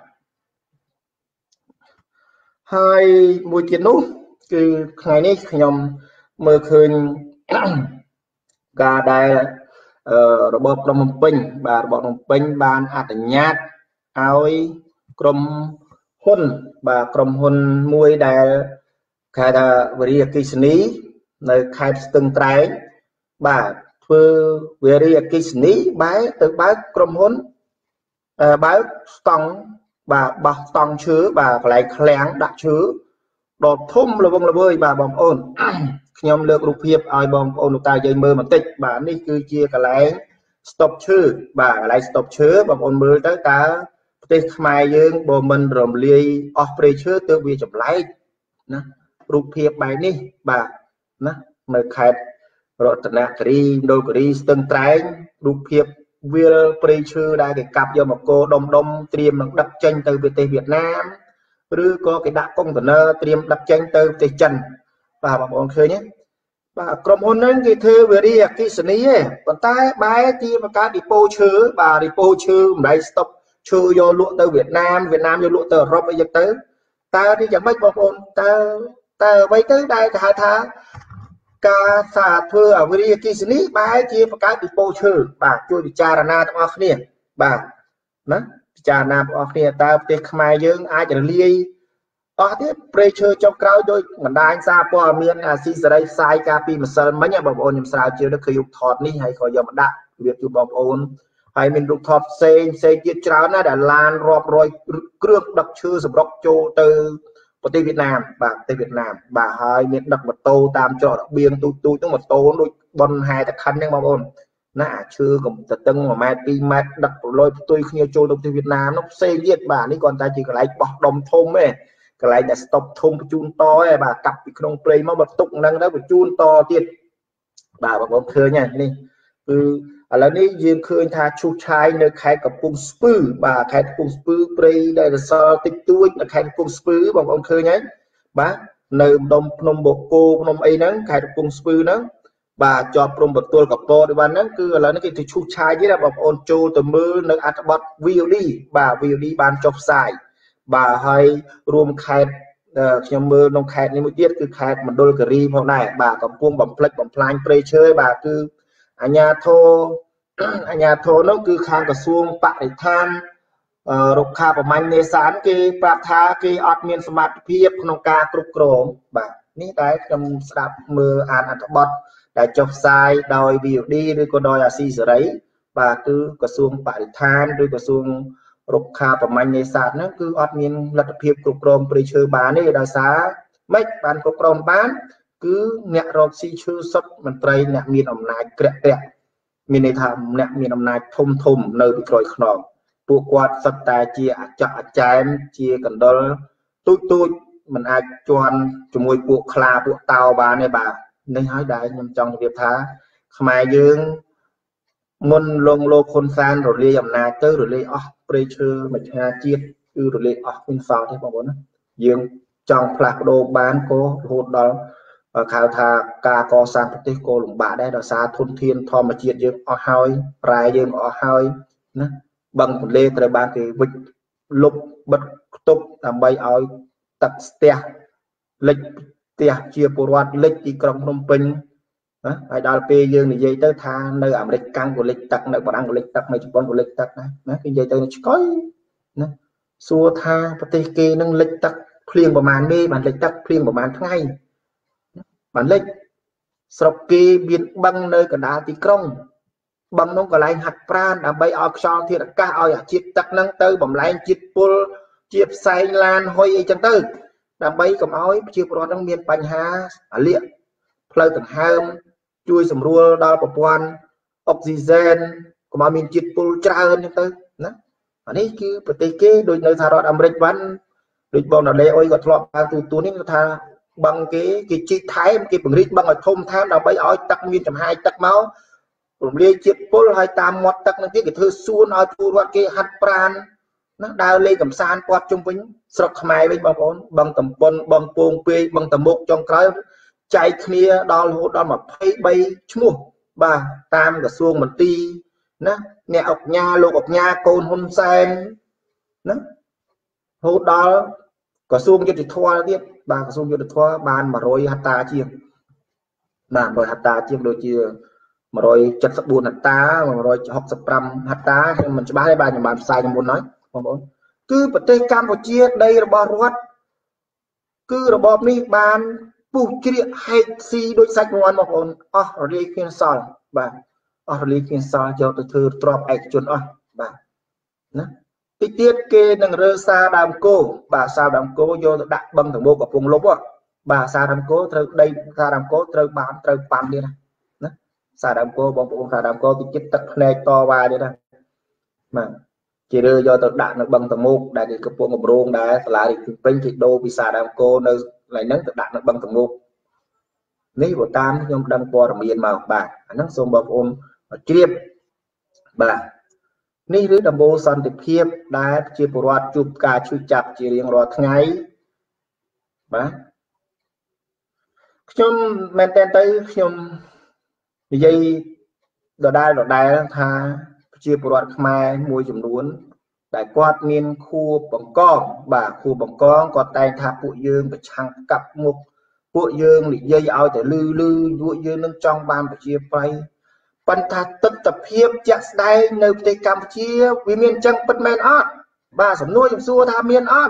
ហើយមួយទៀតនោះគឺថ្ងៃនេះខ្ញុំមើលឃើញការដែលរបបភ្នំពេញបាទរបបភ្នំពេញបានអនុញ្ញាតឲ្យក្រុមហ៊ុនបាទក្រុមហ៊ុនមួយដែលគេថាវរីអគ្គិសនីនៅខេត្តស្ទឹងត្រែងបាទធ្វើវរីអគ្គិសនីបែរទៅបើកក្រុមហ៊ុនបើកស្តង់បាទបោះស្តង់ឈើបាទកន្លែងឃ្លាំងដាក់ឈើដ៏ធំល្វឹងល្វើយបាទបងប្អូនខ្ញុំលើករូបភាពឲ្យបងប្អូនលោកតាយើងមើលបន្តិចបាទនេះគឺជាកន្លែងស្តុបឈើបាទកន្លែងស្តុបឈើបងប្អូនមើលទៅតើផ្ tết mai dương bộ mình rồng ly operation từ việc chụp lại nè rụp hiệp bài ní bà nè nơi khai rồi tận đôi kri từng trái rụp hiệp will preacher đã cái cặp do một cô đông đông tiêm đập tranh từ Việt Nam rồi có cái đạn container tiêm đập tranh từ Trần và bọn khơi nhé vàក្រុមហ៊ុនហ្នឹងគេធ្វើវារីអគ្គិសនីទេប៉ុន្តែបែរជាបង្កើត depot ឈើបាទ depot ឈើមិនដែល stop ឈើយកលក់ទៅវៀតណាមយកលក់ទៅអឺរ៉ុបអីចឹងទៅតើនេះយ៉ាងម៉េចបងប្អូនតើអ្វីទៅដែលគេហៅថាការសាធ្វើអវិរិយអគ្គិសនីបែរជាបង្កើត depot ឈើបាទជួយពិចារណាទាំងអស់គ្នាបាទណាពិចារណាបងប្អូនគ្នាតើប្រទេសខ្មែរយើងអាចរលាយអស់ទៀតព្រៃឈើចុងក្រោយដោយបណ្ដាញសារព័ត៌មានអាស៊ីសេរីផ្សាយការពីម្សិលមិញបងប្អូនខ្ញុំស្រាវជ្រាវទៅឃើញរូបថតនេះហើយក៏យកមកដាក់វាជូនបងប្អូនហើយមានរូបថតផ្សេងទៀតច្រើនណាស់ដែលឡានរាប់រយគ្រឿងដឹកឈើសម្រុកចូលទៅប្រទេសវៀតណាមបាទប្រទេសវៀតណាមបាទហើយមានដឹកម៉ូតូតាមច្រករបៀងទូចហ្នឹងម៉ូតូដូចបនហែតខិនហ្នឹងបងប្អូនណាអាឈើកំតតឹង1ម៉ែត្រ2ម៉ែត្រដឹកប្រឡយផ្ទុយគ្នាចូលទៅប្រទេសវៀតណាមនោះផ្សេងទៀតបាទនេះគ្រាន់តែជាកន្លែងបោះដុំធំទេកន្លែងដែល stop ធំបញ្ជូនតឯងបាទកាប់ពីក្នុងព្រៃមកបន្ទុកហ្នឹងទៅបញ្ជូនតទៀតបាទបងប្អូនឃើញហ្នឹងនេះគឺឥឡូវនេះយើងឃើញថាឈូសឆាយនៅខេត្តកំពង់ស្ពឺបាទខេត្តកំពង់ស្ពឺព្រៃដែលរសល់តិចតួចនៅខេត្តកំពង់ស្ពឺបងប្អូនឃើញហើយបាទនៅម្ដុំភ្នំបូកគោភ្នំអីហ្នឹងខេត្តកំពង់ស្ពឺហ្នឹងបាទជាប់ព្រំប្រទល់កពតនេះបានហ្នឹងគឺឥឡូវនេះគេទៅឈូសឆាយទៀតបងប្អូនចូលទៅមើលនៅអត្ថបទ VOD បាទ VOD បានចុះផ្សាយបាទហើយរួមខេត្តខ្ញុំមើលក្នុងខេត្តនេះមួយទៀតគឺខេត្តមណ្ឌលគិរីផងដែរបាទកំពុងបំផ្លិចបំផ្លាញព្រៃឈើបាទគឺអាជ្ញាធរនោះគឺខាងក្រសួងបរិស្ថានរុក្ខាប្រមាញ់នេសាទគេប្រាប់ថាគេអត់មានសមត្ថភាពក្នុងការគ្រប់គ្រងបាទនេះតែខ្ញុំស្ដាប់មើលអានអត្ថបទដែលចុះផ្សាយដោយ VOD ឬក៏ដោយអាស៊ីសេរីបាទគឺក្រសួងបរិស្ថានឬក្រសួងរុក្ខាប្រមាញ់នេសាទហ្នឹងគឺអត់មានលទ្ធភាពគ្រប់គ្រងព្រៃឈើបានទេដោយសារម៉េចបានគ្រប់គ្រងបានគឺអ្នករកស៊ីឈើសុទ្ធមន្ត្រីអ្នកមានអំណាចក្រាក់ក្រាក់មានន័យថាអ្នកមានអំណាចធំនៅពីក្រោយខ្នងពួកគាត់សុទ្ធតែជាអាចកអចែមជាកណ្ដុរទូចមិនអាចជន់ជាមួយពួកខ្លាពួកតោបានទេបាទនេះហើយដែលខ្ញុំចង់ជម្រាបថាខ្មែរយើងមុនលងលោកហ៊ុនសែនរលាយអំណាចទៅរលាយអស់ព្រៃឈើមជ្ឈាជាតិគឺរលាយអស់មានសល់ទេបងប្អូនណាយើងចង់ផ្លាស់ប្ដូរបានក៏រហូតដល់ហៅថាការកសាងប្រទេសក៏លំបាកដែរដោយសារធនធានធម្មជាតិយើងអស់ហើយប្រែយើងអស់ហើយណាបឹងទន្លេត្រូវបានគេវិចលុបបិទខ្ទប់ដើម្បីឲ្យទឹកស្ទះលិចផ្ទះជាពលរដ្ឋលិចទីក្រុងភ្នំពេញណាហើយដល់ពេលយើងនិយាយទៅថានៅអាមេរិកកាំងក៏លិចទឹកនៅបារាំងក៏លិចទឹកនៅជប៉ុនក៏លិចទឹកដែរណាគេនិយាយទៅឆ្កុយណាសួរថាប្រទេសគេនឹងលិចទឹកភ្លៀងប្រមាណនេះបានលិចទឹកភ្លៀងប្រមាណថ្ងៃបានលិចស្រុកគេមានបឹងនៅកណ្ដាលទីក្រុងបឹងនោះកន្លែងហាត់ប្រាណដើម្បីឲ្យខ្យល់ធាតុអាកាសឲ្យអាជាតិទឹកហ្នឹងទៅបំលែងជាតិពុលជាផ្សែងឡានហុយអីចឹងទៅដើម្បីកុំឲ្យប្រជាពលរដ្ឋហ្នឹងមានបញ្ហាអាលៀកផ្លូវដង្ហើមជួយសម្រួលដល់ប្រព័ន្ធអុកស៊ីហ្សែនកុំឲ្យមានជាតិពុលច្រើនចឹងទៅណាអានេះគឺប្រទេសគេដូចនៅសហរដ្ឋអាមេរិកបានដូចបងដាលេអុយគាត់ធ្លាប់បានទូនេះថាបឹងគេជីកថែមគេពង្រីកបឹងឲ្យធំថែមដើម្បីឲ្យទឹកមានចំហាយទឹកមករំលាយជាតិពុលហើយតាមមាត់ទឹកនឹងគេធ្វើសួនឲ្យពលរដ្ឋគេហាត់ប្រាណណាដើរលេងកំសាន្តព័ទ្ធជុំវិញស្រុកខ្មែរវិញបងប្អូនបឹងតំពុនបឹងពងពេកបឹងតមុកចុងក្រោយចែកគ្នាដល់រហូតដល់23ឈ្មោះបាទតាមក្រសួងមន្ទីរណាអ្នកអង្គការលោកអង្គការកូនហ៊ុនសែនណារហូតដល់ក្រសួងយុតិធម៌ទៀតបាទក្រសួងយុតិធម៌បាន100ហត្តាជាងបាទ100ហត្តាជាងដូចជា174ហត្តា165ហត្តាខ្ញុំមិនច្បាស់ទេបាទខ្ញុំបានផ្សាយមុនហើយបងប្អូនគឺប្រទេសកម្ពុជាដីរបស់រដ្ឋគឺរបបនេះបានពុះជ្រៀកហែកស៊ីដូចសាច់មាន់បងប្អូនអស់រលាយគ្មានសល់បាទអស់រលាយគ្មានសល់យកទៅធ្វើទ្រព្យឯកជនអស់បាទណាតិចទៀតគេនឹងរើសារដើមគោបាទសារដើមគោយកទៅដាក់បឹងតមោកកំពង់លុបបាទសារដើមគោត្រូវដីសារដើមគោត្រូវប៉ាន់ទៀតណាសារដើមគោបងប្អូនសារដើមគោតិចទៀតទឹកភ្នែកតវ៉ាទៀតណាបាទ chỉ đưa do tự đạn nó bằng tầm mục đại cái cấp bộ ngọc rong đã là thì bên chị đô bị xả đam cô nơi lại nắng tự đạn nó bằng tầm mục ní bộ tam nhưng đang qua ở miền màu bà nó xôm bọc ôm chiếp bà ní rưỡi đầm bô son tiệp khiếp đã chia bộ loạt chụp cả chui chặt chỉ riêng loạt ngay bà chung men tên tới chung dây đợt đai tha chia bộ loạt mai mùi chùm đuốn đại quạt miền khu bằng con bà khu bằng con còn tay thả bụi dương và trăng cặp mục bụi dương thì dây ao để lư bụi dương nâng trong ban và chia bay ban thà tất tập hiệp chặt đây nơi tây Campuchia vì miền trăng bất men ớt bà sắm nuôi xua tha miền ớt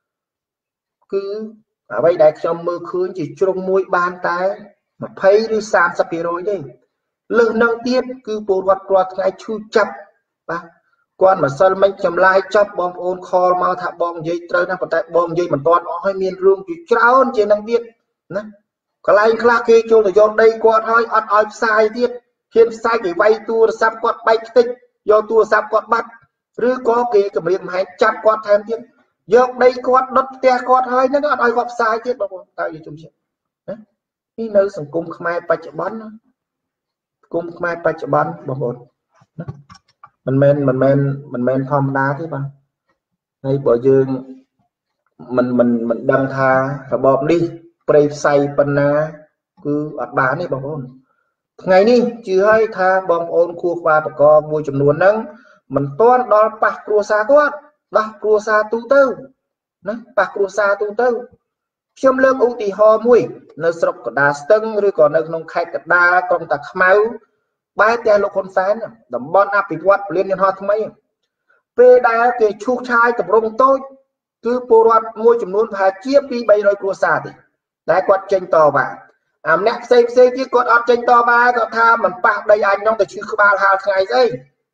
cứ ở đây đại trong mưa khứ chỉ trong mũi ban tay mà thấy đi sam sắp rồi đi lưng nâng tiết cứ bộ loạt ngay chui chập bà quan mà sân mấy chầm lai chấp bom ôn kho mau thả bom dây trời nó còn tại bom dây mình toàn ở hai miền rương chỉ trao trên năng viết nè có lại khla kia cho là do đây qua thôi ăn sai tiết khiến sai cái vay tua sắp quạt bay tích do tua sắp quạt bắt rư có cái miệng hay chắp quạt thêm tiết do đây quạt đất te quạt hơi nó ăn quạt sai tiết đâu tại vì chúng sẽ đi nơi sòng cung mai bạch bắn cung mai bạch bắn bom ôn mình men thom đá thế bà hay bỏ dương mình đâm tha và bom đi prey say panna cứ ọt bán đi bom ôn ngày ní chứ hay tha bom ôn khu qua bà con vui chùm nuôn nâng mình toán đó bạc cua xa quá bạc cua xa tu tư bạc cua xa tu tư châm lương ưu tì ho mùi nơi sọc của đá stâng rồi còn nơi nông khai cả đá con tạc máu bài tiền lục con phán đầm bon áp bị quát liên nhân hoa thay mấy về đây cái chu trai tập rong tôi cứ bộ loạt môi chùm luôn phải chia đi bay rồi cua xa thì đại quạt tranh to bà nét xem chứ con ọt tranh to ba có tha mình bạc đây anh trong tài chứ ba hai ngày giây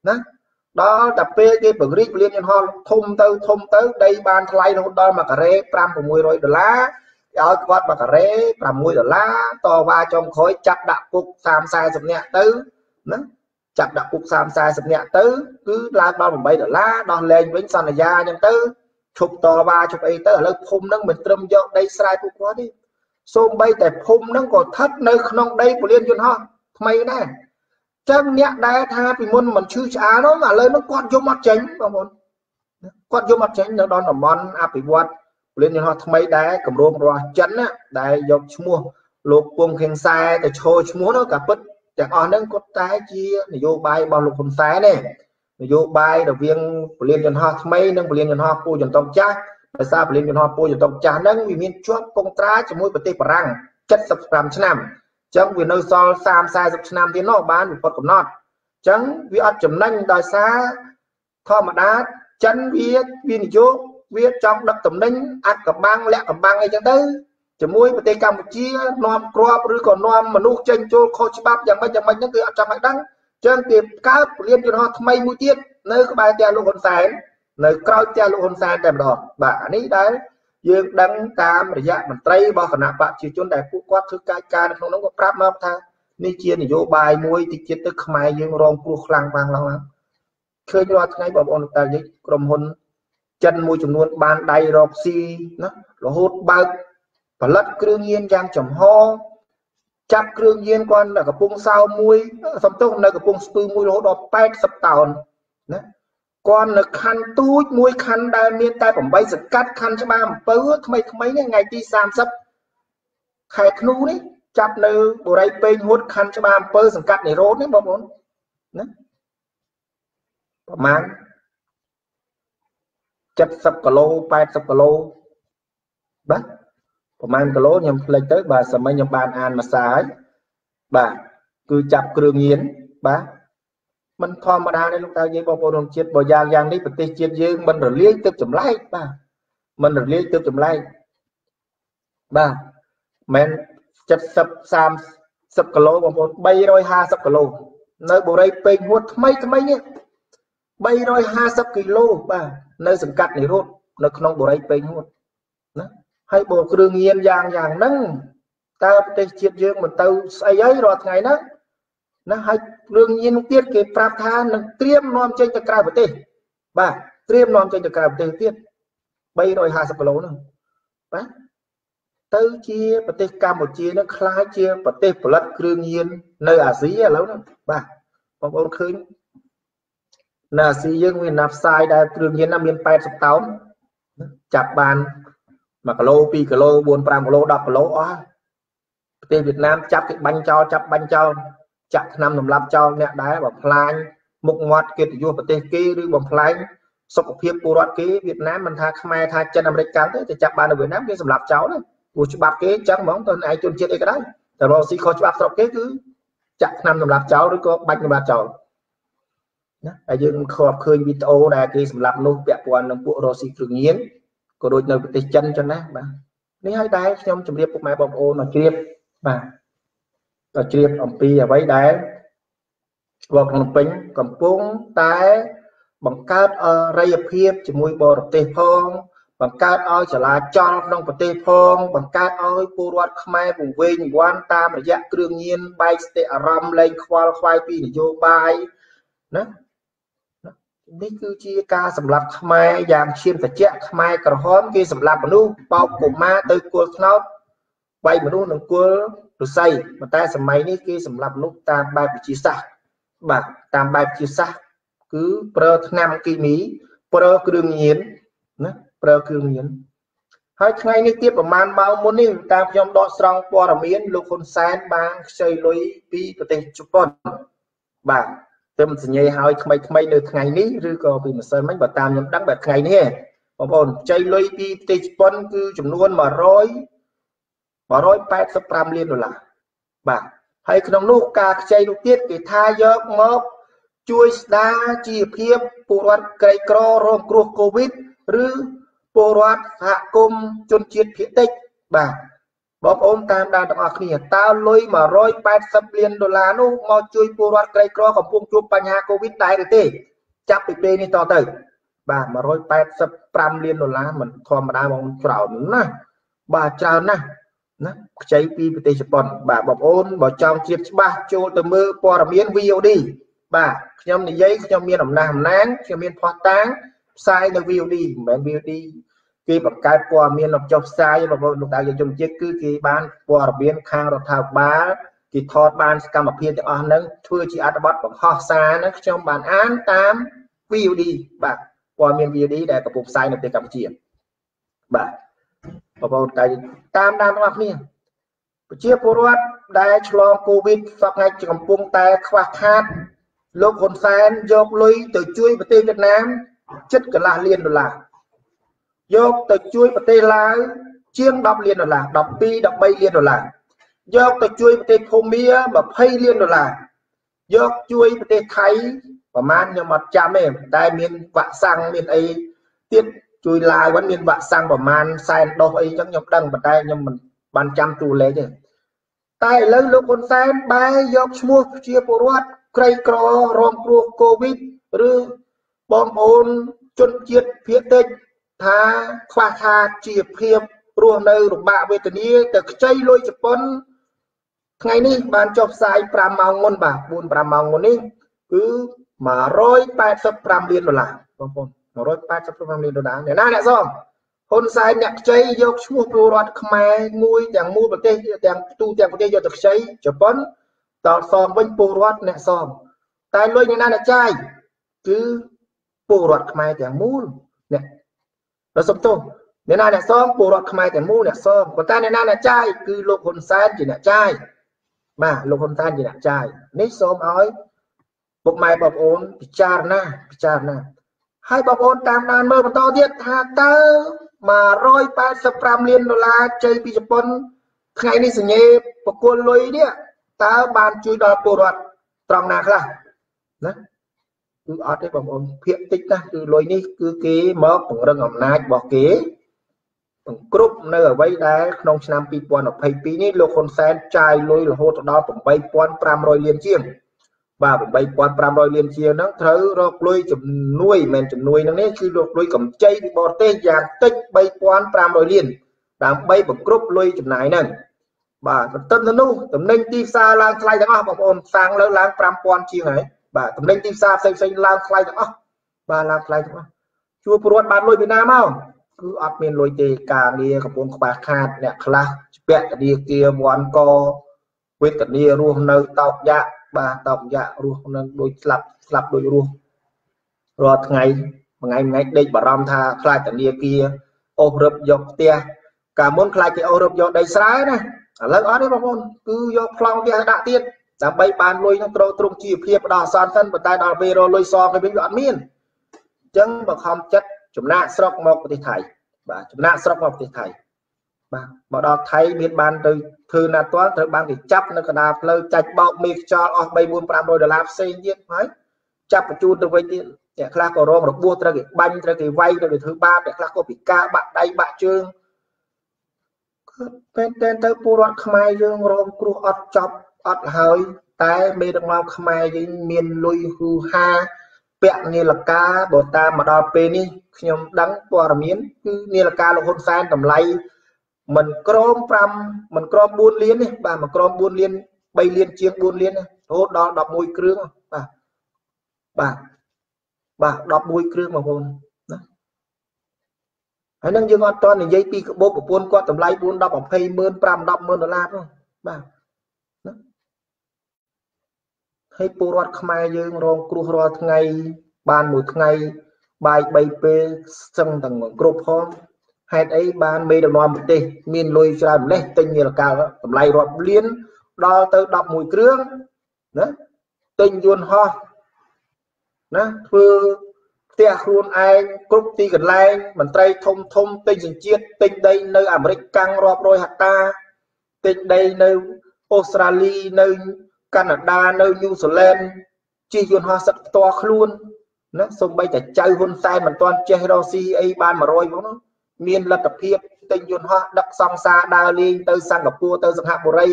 đó tập về cái bậc rít liên nhân hoa thông tới đây ban thay nó đó mà cả rê pram của mùi rồi $, ở quạt mà cả rê làm $10 to ba trong khối chặt đạp cục sam sai sụp nhẹ tứ chặt đạp cục sam sai sụp nhẹ tứ cứ la bao $7 đòn lên với sàn là da nhân tứ chụp to ba chụp ấy tới ở lớp phum nâng mình trâm vô đây sai của quá đi xôm bay tại phum nâng còn thất nơi không đây của liên chuyên ho mày nè chân nhẹ đá tha vì môn mình chưa trả nó mà lên nó quạt vô mặt tránh vào một quạt vô mặt tránh nó đón là món áp bị quạt liên chuyên ho mày đá cầm rôm rồi chấn á đại dọc mua lục buông khen sai để trôi mua nó cả bất chẳng ở nâng có trái chia vô bay bao lục con sai này vô bay đầu viên liên nhân hoa mấy nâng liên nhân hoa cô dần tông cha tại sao liên nhân hoa cô dần tông cha nâng vì miền chốt công trái cho mỗi bậc tây răng chất sập làm năm chẳng vì nơi so sam sai sập năm thì nó bán một con nọt chẳng vì ở chấm nâng đòi xa thò mà đá chân viết viên vô viết trong đập tầm nâng ăn cả băng lẹ cả băng ấy chẳng tới chỉ mỗi bậc tây Campuchia nom crop rồi còn nom mà nuốt tranh cho kho bắp chẳng mấy những cái trong hạt đắng chân tiệp các liên cho họ thay mũi tiết nơi có bài tiền luôn hồn sáng nơi cao tiền luôn hồn sáng đẹp đỏ bà ní đấy dương đăng tam để dạng mình tây bao khả năng bạn chỉ chôn đại phụ quát thứ ca không nó có prap mà tha ní chia thì vô bài mũi thì chia tức mai dương rong cua khlang vàng lắm khơi loạt ngay bảo bọn ta với cầm hồn chân mũi chùm luôn ban đầy rộp xi nó hút bao và lật cương nhiên giang chấm ho chắp cương nhiên quan là cái bung sao muối xong tốt nơi cái bung spư muối lỗ đó bay sập tàu con là khăn túi muối khăn đai miên tayผมbay giật cắt khăn cho ba bớ mấy ngày đi sam sắp khai knu đấy chắp nơi bộ đây bên hút khăn cho ba bớ giật cắt này rốt đấy bọn bốn mang chắp sập cả lô bay sập cả lô bắt man cái lỗ nhầm lên tới bà sầm mấy nhầm bàn an mà sai bà cứ chập cường nhiên bà mình thò mà đa đây lúc ta với bao đồng chết bao giang đi bật tê chết dương mình rồi liên tiếp chấm like bà mình rồi liên tiếp chấm like bà men chập sập sam sập cái lỗ bằng một bay rồi 20 kg nơi bộ đây pin hút mấy nhé bay rồi 20 kg bà nơi sừng cắt này rốt nơi không bộ đây pin hút hay bộ cường nhiên dạng nâng ta tê chết dương mình tàu xây ấy rồi ngày đó nó hay cường nhiên tiết cái prap tha nó tiêm nom trên cái cài vật tê bà ត្រៀមនាំចេញទៅក្រៅប្រទេសទៀត350គីឡូហ្នឹងបាទទៅជាប្រទេសកម្ពុជានឹងខ្លាចជាប្រទេសផលិតគ្រឿងញៀននៅអាស៊ីឥឡូវហ្នឹងបាទបងប្អូនឃើញនៅអាស៊ីយើងមានណាផ្សាយដែលគ្រឿងញៀនណាមាន80តោនចាប់បាន1គីឡូ2គីឡូ4 5គីឡូ10គីឡូអស់ប្រទេសវៀតណាមចាប់គេបាញ់ចោលចាប់បាញ់ចោលចាក់ថ្នាំសម្លាប់ចោលអ្នកដែរបំផ្លាញមុខមាត់កិត្តិយសប្រទេសគេឬបំផ្លាញសុខភាពពលរដ្ឋគេវៀតណាមមិនថាខ្មែរថាចិនអាមេរិកកាន់ទេចាប់បាននៅវៀតណាមគេសម្លាប់ចោលព្រោះច្បាប់គេចឹងហ្មងទៅឯជនជាតិអីក៏ដោយតែរកស៊ីខុសច្បាប់ស្រុកគេគឺចាក់ថ្នាំសម្លាប់ចោលឬក៏បាច់សម្លាប់ចោលណាហើយយើងខកឃើញវីដេអូដែលគេសម្លាប់នោះពាក់ព័ន្ធនឹងពួករកស៊ីគ្រឿងញៀនក៏ដូចនៅប្រទេសចិនចឹងណាបាទនេះហើយដែរខ្ញុំជម្រាបពុកម៉ែបងប្អូនមកជ្រាបបាទទៅជ្រាបអំពីអ្វីដែលវត្តភ្នំពេញកំពុងតែបង្កើតអរិយភាពជាមួយបរទេសផងបង្កើតឲ្យចលាចលក្នុងប្រទេសផងបង្កើតឲ្យពលរដ្ឋខ្មែរពង្វេងវ័នតាមរយៈគ្រឿងញៀនបែកស្ទះអារម្មណ៍លែងខ្វល់ខ្វាយពីនយោបាយណានេះគឺជាការសម្លាប់ខ្មែរយ៉ាងឈាមត្រជាក់ខ្មែរក្រហមគេសម្លាប់មនុស្សបោកកុមារទៅគល់ថ្នោតវាយមនុស្សនឹងគល់ឫស្សីប៉ុន្តែសម័យនេះគេសម្លាប់មនុស្សតាមបែបវិទ្យាសាស្ត្របាទតាមបែបវិទ្យាសាស្ត្រគឺប្រើថ្នាំគីមីប្រើគ្រឿងញៀនណាប្រើគ្រឿងញៀនហើយថ្ងៃនេះទៀតប្រហែលម៉ោងមុននេះតាមខ្ញុំដកស្រង់ព័ត៌មានលោកហ៊ុនសែនបានខ្ចីលុយពីប្រទេសជប៉ុនបាទទៅសញ្ញាឲ្យថ្មីនៅថ្ងៃនេះឬក៏ពីម្សិលមិញបើតាមខ្ញុំដឹងបែបថ្ងៃនេះបងប្អូនខ្ចីលុយពីប្រទេសជប៉ុនគឺចំនួន185លានដុល្លារបាទហើយក្នុងនោះការខ្ចីនោះទៀតគេថាយកមកជួយស្ដារជីវភាពពលរដ្ឋក្រីក្ររងគ្រោះកូវីដឬពលរដ្ឋសហគមន៍ជនជាតិភាគតិចបាទបងប្អូនតាមដានទាំងអស់គ្នាតើលុយ180លានដុល្លារនោះមកជួយពលរដ្ឋក្រីក្រកំពុងជួបបញ្ហាកូវីដដែរឬទេចាប់ពីពេលនេះតទៅបាទ185លានដុល្លារមិនធម្មតាបងច្រើនណាស់បាទច្រើនណាស់ណាខ្ចីពីប្រទេសជប៉ុនបាទបងប្អូនបើចង់ជ្រាបច្បាស់ចូលទៅមើលព័ត៌មាន VOD បាទខ្ញុំនិយាយខ្ញុំមានអំណះអំណាងខ្ញុំមានផុសតាងផ្សាយនៅ VOD មិនមែន VOD គេបង្កើតព័ត៌មានចុះផ្សាយបងប្អូនលោកតាជនជាតិគឺគេបានព័ត៌មានខាងរដ្ឋាភិបាលគេថតបានសកម្មភាពទាំងអស់ហ្នឹងធ្វើជាអត្ថបទបង្ហោះសារហ្នឹងខ្ញុំបានអានតាម VOD បាទព័ត៌មាន VOD ដែលកំពុងផ្សាយនៅប្រទេសកម្ពុជាបាទបងប្អូនតាមដានទាំងអស់គ្នាប្រជាពលរដ្ឋដែលឆ្លងកូវីដសពថ្ងៃកំពុងតែខ្វះខាតលោកហ៊ុនសែនយកលុយទៅជួយប្រទេសវៀតណាមជិតកន្លះលានដុល្លារយកទៅជួយប្រទេសឡាវជាង10លានដុល្លារ12 13លានដុល្លារយកទៅជួយប្រទេសភូមា20លានដុល្លារយកជួយប្រទេសថៃប្រហែលខ្ញុំអត់ចាំទេតែមានវាក់សាំងមានអីទៀតជួយឡាវវិញមានវាក់សាំងប្រហែលសែនដុសអីចឹងខ្ញុំដឹងប៉ុន្តែខ្ញុំមិនបានចាំតួលេខទេតែឥឡូវលោកហ៊ុនសែនបែរយកឈ្មោះជាពលរដ្ឋក្រីក្ររងគ្រោះកូវីដឬបងប្អូនជនជាតិភាគតិចថាខ្វះខាតជីវភាពរស់នៅលំបាកវេទនាទៅខ្ចីលុយជប៉ុនថ្ងៃនេះបានចុះផ្សាយ5ម៉ោងមុនបាទ 4-5 ម៉ោងមុននេះគឺ185លានដុល្លារបងប្អូន185លានដុល្លារអ្នកណាអ្នកសងហ៊ុនសែនអ្នកខ្ចីយកឈ្មោះពលរដ្ឋខ្មែរមួយទាំងមូលប្រទេសទាំងទូទាំងប្រទេសយកទៅខ្ចីជប៉ុនតសងវិញពលរដ្ឋអ្នកសងតែលុយអ្នកណាអ្នកចាយគឺពលរដ្ឋខ្មែរទាំងមូលអ្នកដល់សុំទោសអ្នកណាអ្នកសងពលរដ្ឋខ្មែរទាំងមូលអ្នកសងប៉ុន្តែអ្នកណាអ្នកចាយគឺលោកហ៊ុនសែនជាអ្នកចាយបាទលោកហ៊ុនសែនជាអ្នកចាយនេះសូមឲ្យពុកម៉ែបងប្អូនពិចារណាហើយបងប្អូនតាមដានមើលបន្តទៀតថាតើ185លានដុល្លារជ័យពីជប៉ុនថ្ងៃនេះសញ្ញេបកគលលុយនេះតើបានជួយដល់ពលរដ្ឋត្រង់ណាខ្លះណាគឺអត់ទេបងប្អូនភាគតិចណាស់គឺលុយនេះគឺគេមកពង្រឹងអំណាចរបស់គេបង្គ្រប់នៅអ្វីដែលក្នុងឆ្នាំ2022នេះលោកហ៊ុនសែនចាយលុយរហូតដល់8500លានជាងបាទ8500លានជាងហ្នឹងត្រូវរកលុយជំនួយមិនជំនួយហ្នឹងនេះគឺរកលុយកម្ចីពីបរទេសយ៉ាងតិច3500លានដើម្បីបង្គ្រប់លុយចំណាយហ្នឹងបាទទន្ទឹមទៅនោះតំណែងទីផ្សារឡើងថ្លៃទាំងអស់បងប្អូនសាំងលើឡើង5000ជាងហើយបាទតំណែងទីផ្សារផ្សេងឡើងថ្លៃទាំងអស់បាទឡើងថ្លៃទាំងអស់ chua pruat ban lôi Việt Nam không cứ ọt miền lôi tê cả nia của buôn bạc khát nè khla bẹt đi kia món co quyết tận nia ruộng nơi tộc dạ ba tộc dạ ruộng nơi đôi slap đôi ruộng rồi ngày đây bà ram tha khai tận nia kia ô rập dọc tia cả môn khai thì ô rập dọc đầy sái này lớn ót đấy bà môn cứ dọc phong tia đã tiên làm bay bàn lôi nó trông chi phiệp đỏ san thân và tai đỏ về rồi lôi so cái bên đoạn miên chân mà không chất chúng nạ sọc mọc thì thầy và chúng nạ sọc mọc thì thầy mà đó thấy miền ban từ thư là toán từ ban thì chấp nó còn đạp lời chạch bọc mi cho bay buôn $5 xây nhiên mấy chấp một chút từ vậy thì để khác có rong được buôn ra cái banh ra cái vay ra cái thứ ba để khác có bị ca bạn đây bạn chương tên tới phu đoạt khai dương rong cua ọt chọc ọt hơi tay mê được mau khai dương miền lui hư ha bẹn như là ca bộ ta mà đo pe ní nhom đắng qua miến như là ca là hôn san tầm lay mình crom buôn liên đi bà mà crom buôn liên bay liên chiếc buôn liên hốt đó đọc mùi krương bà đọc mùi krương mà hôn hãy nâng dương ngọn toàn thì dây pi bộ của buôn qua tầm lay buôn đọc ở pay mơn pram đọc mơn $5 không bà hay phu rót khai dương rong cua rót ngày ban một ngày bài bay pe sân tầng group home hay ấy ban mê đồng một tê miền lôi ra lên tinh như là cao tầm lay rót liên đo tới đọc mùi krương đó tinh yuan ho đó thưa tia khuôn ai group ti gần lai mình tây thông tinh dừng chiết tinh đây nơi American rót rồi hạt ta tinh đây nơi Australia nơi Canada nơi New Zealand chi yuan ho sắp to luôn nó xong bây giờ chơi hôn sai mình toàn chơi Rossi ấy ban mà rồi nó miền lập tập hiệp tinh yuan ho đập song xa đa liên từ Singapore từ Singapore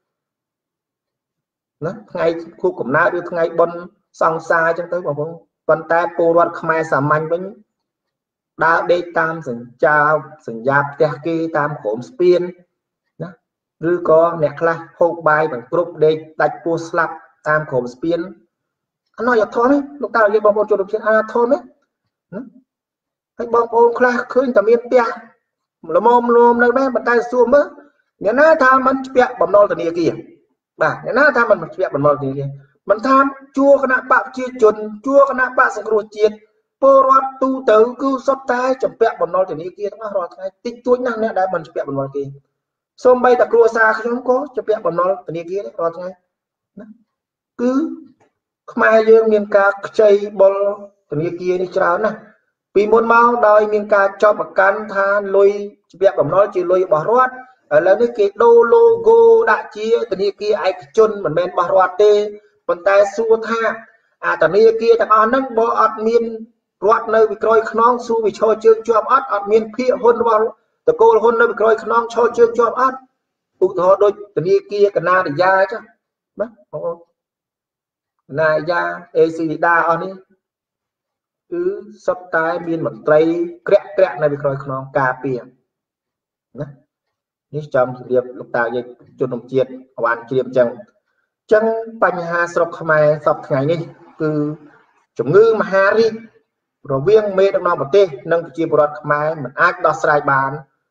nó ngày khu cụm nào đưa ngày bôn song xa cho tới bảo con ta cô đoạt khai sàm manh với đa đê tam sừng chào sừng giáp tia kia tam khổm spinឬក៏អ្នកខ្លះហូបបាយbằng groupដេកដាច់ពោះស្លាប់តាមក្រុមស្ពានអត់យកធនទេលោកតាយើងបងប្អូនចូលរួមជាតិអាធនទេហើយបងប្អូនខ្លះឃើញតែមានផ្ទះល្មមនៅដែរប៉ុន្តែសួរមើលអ្នកណាថាមិនពាក់បំណុលធនាគារបាទអ្នកណាថាមិនពាក់បំណុលធនាគារមិនថាជួគណៈបកប្រជាជនជួគណៈបកសង្គ្រោះជាតិពលរដ្ឋទូទៅគឺសុទ្ធតែចំពាក់បំណុលធនាគារទាំងអស់រាល់ថ្ងៃតិចតួចណាស់អ្នកដែលមិនពាក់បំណុលគេសូម្បីតែគ្រួសារខ្ញុំក៏ជាពាក់បំណុលធនាគាររាល់ថ្ងៃណាគឺខ្មែរយើងមានការខ្ចីបុលធនាគារនេះច្រើនណាស់ពីមុនមកដោយមានការចោទប្រកាន់ថាលុយជាពាក់បំណុលជាលុយរបស់រដ្ឋឥឡូវនេះគេដូរ logo ដាក់ជាធនាគារឯកជនមិនមែនរបស់រដ្ឋទេប៉ុន្តែសួរថាអាធនាគារទាំងអស់ហ្នឹងបើអត់មានរដ្ឋនៅពីក្រោយខ្នងសួរវិឈរជើងជាប់អត់មានភាគហ៊ុនរបស់តកូលហ៊ុននៅពីក្រោយខ្នងឈរជើងជាប់អត់ឧទាហរណ៍ដូចធនាគារកណាឌីយ៉ាចឹងបាទបងប្អូនកណាឌីយ៉ាអេស៊ីដាអស់នេះគឺសុទ្ធតែមានមន្ត្រីក្រាក់នៅពីក្រោយខ្នងការពារណានេះចំជម្រាបលោកតាយើងជនរួមជាតិអវ៉ាន់ជ្រាបចឹងបញ្ហាស្រុកខ្មែរសពថ្ងៃនេះគឺជំងឺមហារីករវាងមេដឹកនាំប្រទេសនិងប្រជាពលរដ្ឋខ្មែរមិនអាចដោះស្រាយបាន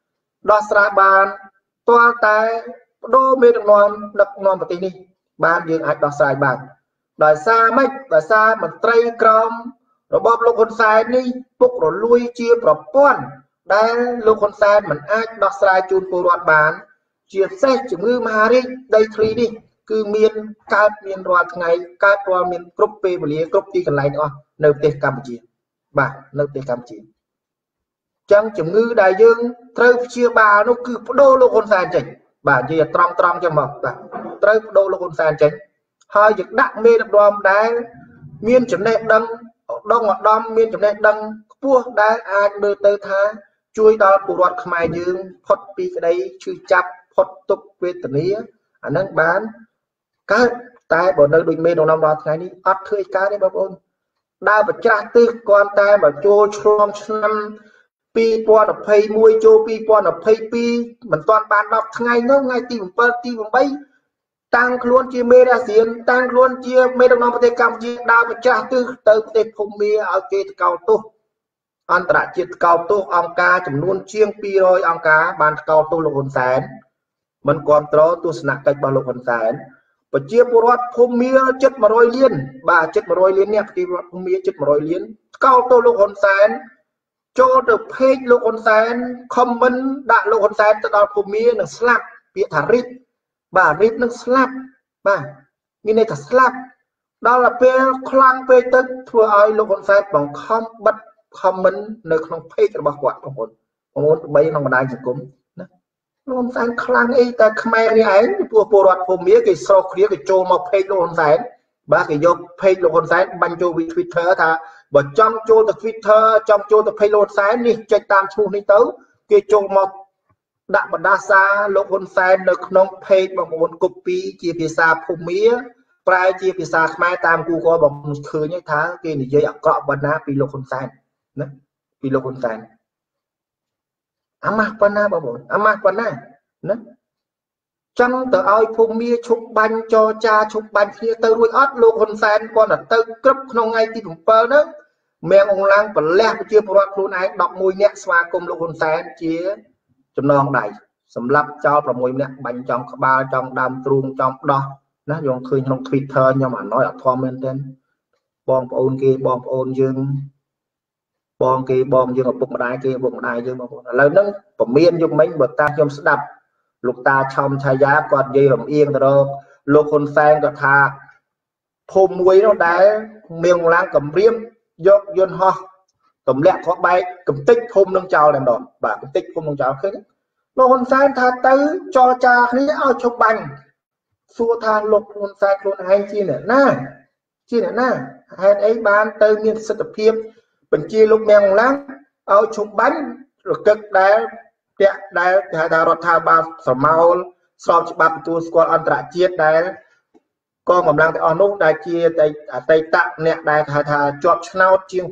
ទាល់តែបដូរមេដឹកនាំប្រទេសនេះបានយើងអាចដោះស្រាយបានដោយសារម៉េចដោយសារមន្ត្រីក្រមរបបលោកហ៊ុនសែននេះពុករលួយជាប្រព័ន្ធដែលលោកហ៊ុនសែនមិនអាចដោះស្រាយជូនពលរដ្ឋបានជាពិសេសជំងឺមហារីកដីធ្លីនេះគឺមានកើតមានរាល់ថ្ងៃកើតរាល់មានគ្រប់ពេលវេលាគ្រប់ទីកន្លែងទាំងអស់នៅប្រទេសកម្ពុជាបាទនៅប្រទេសកម្ពុជាចឹងជំងឺដែលយើងត្រូវព្យាបាលនោះគឺបដូរលោកហ៊ុនសែនចេញបាទនិយាយត្រង់ចឹងមកបាទត្រូវបដូរលោកហ៊ុនសែនចេញហើយយើងដាក់មេដឹកនាំដែលមានចំណេះដឹងឧត្តមមានចំណេះដឹងខ្ពស់ដែលអាចមើលទៅថាជួយដល់ពលរដ្ឋខ្មែរយើងផុតពីក្តីឈឺចាប់ផុតទុក្ខវេទនាអានឹងបានកើតតែបើនៅដូចមេដឹកនាំរាល់ថ្ងៃនេះអត់ធ្វើឲ្យកើតទេបងប្អូនដើរប្រច្រាស់ទិសគ្រាន់តែមកចូលឆ្លងឆ្នាំ2021ចូល2022មិនទាន់បាន10ថ្ងៃនោះថ្ងៃទី7ទី8តាំងខ្លួនជាមេរាសៀនតាំងខ្លួនជាមេដឹកនាំប្រទេសកម្ពុជាដើរប្រច្រាស់ទិសទៅប្រទេសភូមាឲ្យគេទៅកោតទោសអន្តរជាតិកោតទោសអង្គការចំនួនជាង200អង្គការបានកោតទោសលោកហ៊ុនសែនមិនគ្រប់គ្រងទស្សនកិច្ចរបស់លោកហ៊ុនសែនប្រជាពលរដ្ឋភូមាជិត100លានបាទជិត100លាននេះប្រជាពលរដ្ឋភូមាជិត100លានកោតទោសលោកហ៊ុនសែនចូលទៅเพจលោកហ៊ុនសែនខមមិនដាក់លោកហ៊ុនសែនទៅដល់ភូមានឹងស្លាប់ពាក្យថារិទ្ធបាទរិទ្ធនឹងស្លាប់បាទមានន័យថាស្លាប់ដល់ពេលខ្លាំងពេកទៅធ្វើឲ្យលោកហ៊ុនសែនបង្ខំបិទខមមិននៅក្នុងเพจរបស់គាត់បងប្អូនបីក្នុងបណ្ដាញសង្គមណាលោកហ៊ុនសែនខ្លាំងអីតែខ្មែរនេះឯងពួកពលរដ្ឋភូមាគេស្រោកគ្នាគេចូលមកเพจលោកហ៊ុនសែនបាទគេយកเพจលោកហ៊ុនសែនបាញ់ចូល Twitter ថាបើចង់ចូលទៅ Twitter ចង់ចូលទៅ page លោកហ៊ុនសែននេះចុចតាមឈ្មោះនេះទៅគេចូលមកដាក់បណ្ដាសាលោកហ៊ុនសែននៅក្នុង page បងប្អូន copy ជាភាសាភូមាប្រែជាភាសាខ្មែរតាម Google បងឃើញថាគេនិយាយអាក្រក់ប៉ុណ្ណាពីលោកហ៊ុនសែនណាពីលោកហ៊ុនសែនអាម៉ាស់ប៉ុណ្ណាបងប្អូនអាម៉ាស់ប៉ុណ្ណាណាចឹងទៅឲ្យភូមាឈប់បាញ់ចរចាឈប់បាញ់គ្នាទៅរួចអត់លោកហ៊ុនសែនគាត់ទៅក្រឹបក្នុងថ្ងៃទី7ហ្នឹងមៀងអងឡាំងប្រលះប្រជាពលរដ្ឋខ្លួនឯង11នាក់ស្វាគមន៍លោកហ៊ុនសែនជាចំណងដៃសម្រាប់ចោល6នាក់បាញ់ចំក្បាលចំដើមទ្រូងចំដោះណាយើងឃើញក្នុង Twitter ខ្ញុំអាណយអត់ធំមែនទេបងប្អូនគេបងប្អូនយើងបងគេបងយើងឪពុកម្ដាយគេឪពុកម្ដាយយើងបងប្អូនឥឡូវហ្នឹងពមៀនយកមិញបើតាមខ្ញុំស្ដាប់លោកតាឆោមឆាយាគាត់និយាយរំអៀងទៅរកលោកហ៊ុនសែនគាត់ថាភូមិមួយនោះដែលមៀងឡាំងគម្រាមយកយន្តហោះទម្លាក់ខោបែកកំតិចភូមិនឹងចោលតែម្ដងបាទកំតិចភូមិនឹងចោលឃើញលោកហ៊ុនសែនថាទៅចរចាគ្នាឲ្យឈប់បាញ់សួរថាលោកហ៊ុនសែនខ្លួនឯងជាអ្នកណាហេតុអីបានទៅមានសិទ្ធិភាពបញ្ជាលោកមៀងឡាំងឲ្យឈប់បាញ់រកឹកដែលពាក់ដែលគេហៅថារដ្ឋាភិបាលស្រមោលស្របច្បាប់ទទួលស្គាល់អន្តរជាតិដែលកងកម្លាំងទាំងអស់នោះដែលជាអតីតអ្នកដែលហៅថាជាប់ឆ្នោតជាង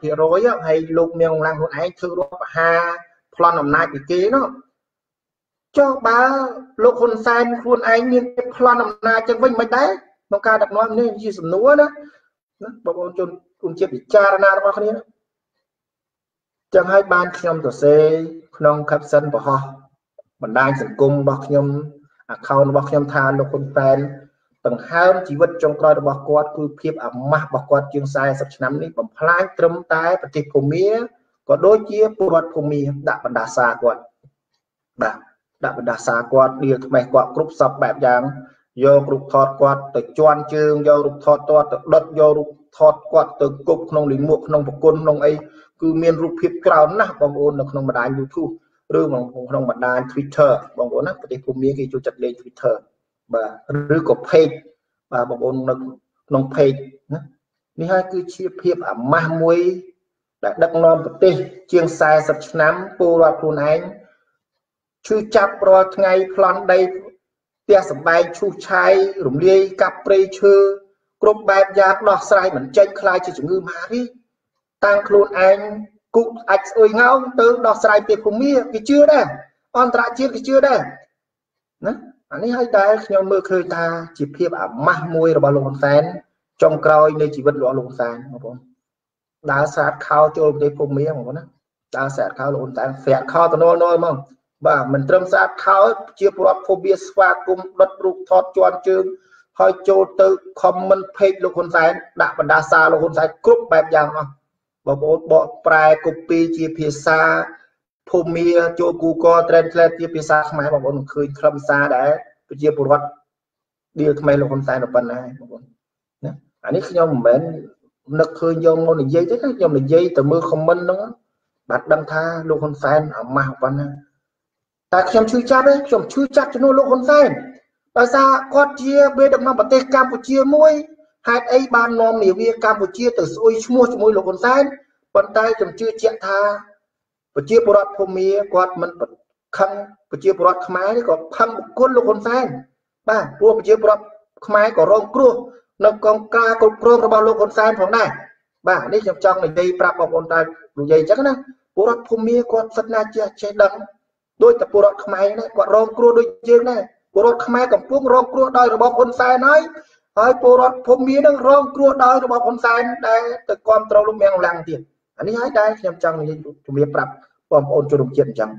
80% ហើយលោកមៀងឡាំងខ្លួនឯងធ្វើរដ្ឋបហាប្លន់អំណាចពីគេនោះចុះបើលោកហ៊ុនសែនខ្លួនឯងមានប្លន់អំណាចចឹងវិញមិនដែរក្នុងការដឹកនាំនេះជាសំណួរណាបងប្អូនជនគុណជាតិពិចារណារបស់គ្នាចឹងហើយបានខ្ញុំសរសេរក្នុង caption បរោះបណ្ដាញសង្គមរបស់ខ្ញុំ account របស់ខ្ញុំថាលោកហ៊ុនសែនដង្ហើមជីវិតចុងក្រោយរបស់គាត់គឺភាពអាម៉ាស់របស់គាត់ជាង40ឆ្នាំនេះបំផ្លាញត្រឹមតែប្រទេសភូមាក៏ដូចជាពលរដ្ឋភូមាដាក់បណ្ដាសាគាត់បាទដាក់បណ្ដាសាគាត់ឌៀលថ្មេះគាត់គ្រប់សពបែបយ៉ាងយករូបថតគាត់ទៅជន់ជើងយករូបថតគាត់ទៅដុតយករូបថតគាត់ទៅគប់ក្នុងលិមួកក្នុងប្រគុណក្នុងអីគឺមានរូបភាពច្រើនណាស់បងប្អូននៅក្នុងបណ្ដាញ YouTube ឬក្នុងបណ្ដាញ Twitter បងប្អូនណាប្រទេសភូមាគេចូលចិត្តលេង Twitter បាទឬក៏ page បាទបងប្អូននៅក្នុង page ណានេះហើយគឺជាភាពអាម៉ាស់មួយដែលដឹកនាំប្រទេសជាង40ឆ្នាំពលរដ្ឋខ្លួនឯងឈឺចាប់រាល់ថ្ងៃប្លន់ដីផ្ទះសម្បែងឈូសឆាយរំលាយកាប់ព្រៃឈើគ្រប់បែបយ៉ាងដោះស្រាយមិនចេញខ្លាចជាជំងឺមហារីកតាំងខ្លួនឯងគុកអាចស្អុយងោងទៅដោះស្រាយពីភូមិគេជឿដែរអន្តរជាតិគេជឿដែរណាអានេះហើយដែលខ្ញុំមើលឃើញថាជាភាពអាម៉ាស់មួយរបស់លោកហ៊ុនសែនចុងក្រោយនៃជីវិតរបស់លោកហ៊ុនសែនបងប្អូនដើរស្រាតខោចូលប្រទេសភូមិបងប្អូនណាដើរស្រាតខោលោកហ៊ុនសែនស្រាតខោទៅនលហ្មងបាទមិនត្រឹមស្រាតខោជាពលរដ្ឋភូមិស្វាគមន៍ដុតរូបថតជន់ជើងហើយចូលទៅ comment page លោកហ៊ុនសែនដាក់បណ្ដាសាលោកហ៊ុនសែនគ្រប់បែបយ៉ាងអស់បងប្អូនបកប្រែ copy ជាភាសាភូមិចូល Google Translate ជាភាសាខ្មែរបងប្អូនឃើញខ្លឹមសារដែរប្រជាពលរដ្ឋឌៀលថ្មីលោកហ៊ុនសែនប៉ុណ្ណាបងប្អូនណាអានេះខ្ញុំមិនមែននឹកឃើញយកមកនិយាយទេខ្ញុំនិយាយទៅមើល comment ហ្នឹងបាទដឹងថាលោកហ៊ុនសែនអាម៉ាស់ប៉ុណ្ណាតែខ្ញុំឈឺចាប់ទេខ្ញុំឈឺចាប់ជំនួសលោកហ៊ុនសែនដោយសារគាត់ជាមេដឹកនាំប្រទេសកម្ពុជាមួយហេតុអីបាននាំនាវាកម្ពុជាទៅស្អុយឈ្មោះជាមួយលោកហ៊ុនសែនប៉ុន្តែខ្ញុំជឿជាក់ថាប្រជាពលរដ្ឋភូមាគាត់មិនខឹងប្រជាពលរដ្ឋខ្មែរនេះក៏ខឹងបុគ្គលលោកហ៊ុនសែនបាទព្រោះប្រជាពលរដ្ឋខ្មែរក៏រងគ្រោះនៅកងការគ្រប់គ្រងរបស់លោកហ៊ុនសែនផងដែរបាទនេះខ្ញុំចង់និយាយប្រាប់បងប្អូនតែនិយាយអញ្ចឹងណាពលរដ្ឋភូមាគាត់សិតណាចេះដឹងដោយតែពលរដ្ឋខ្មែរនេះគាត់រងគ្រោះដូចយើងដែរពលរដ្ឋខ្មែរកំពុងរងគ្រោះដោយរបបហ៊ុនសែនហើយពលរដ្ឋភូមិមាននឹងរងគ្រោះដោយរបបហ៊ុនសែនដែលទៅគ្រប់គ្រងលោកមៀងឡាំងទៀត anh ấy đây nhầm trong chúng biết pram bom ôn cho đồng chuyện chẳng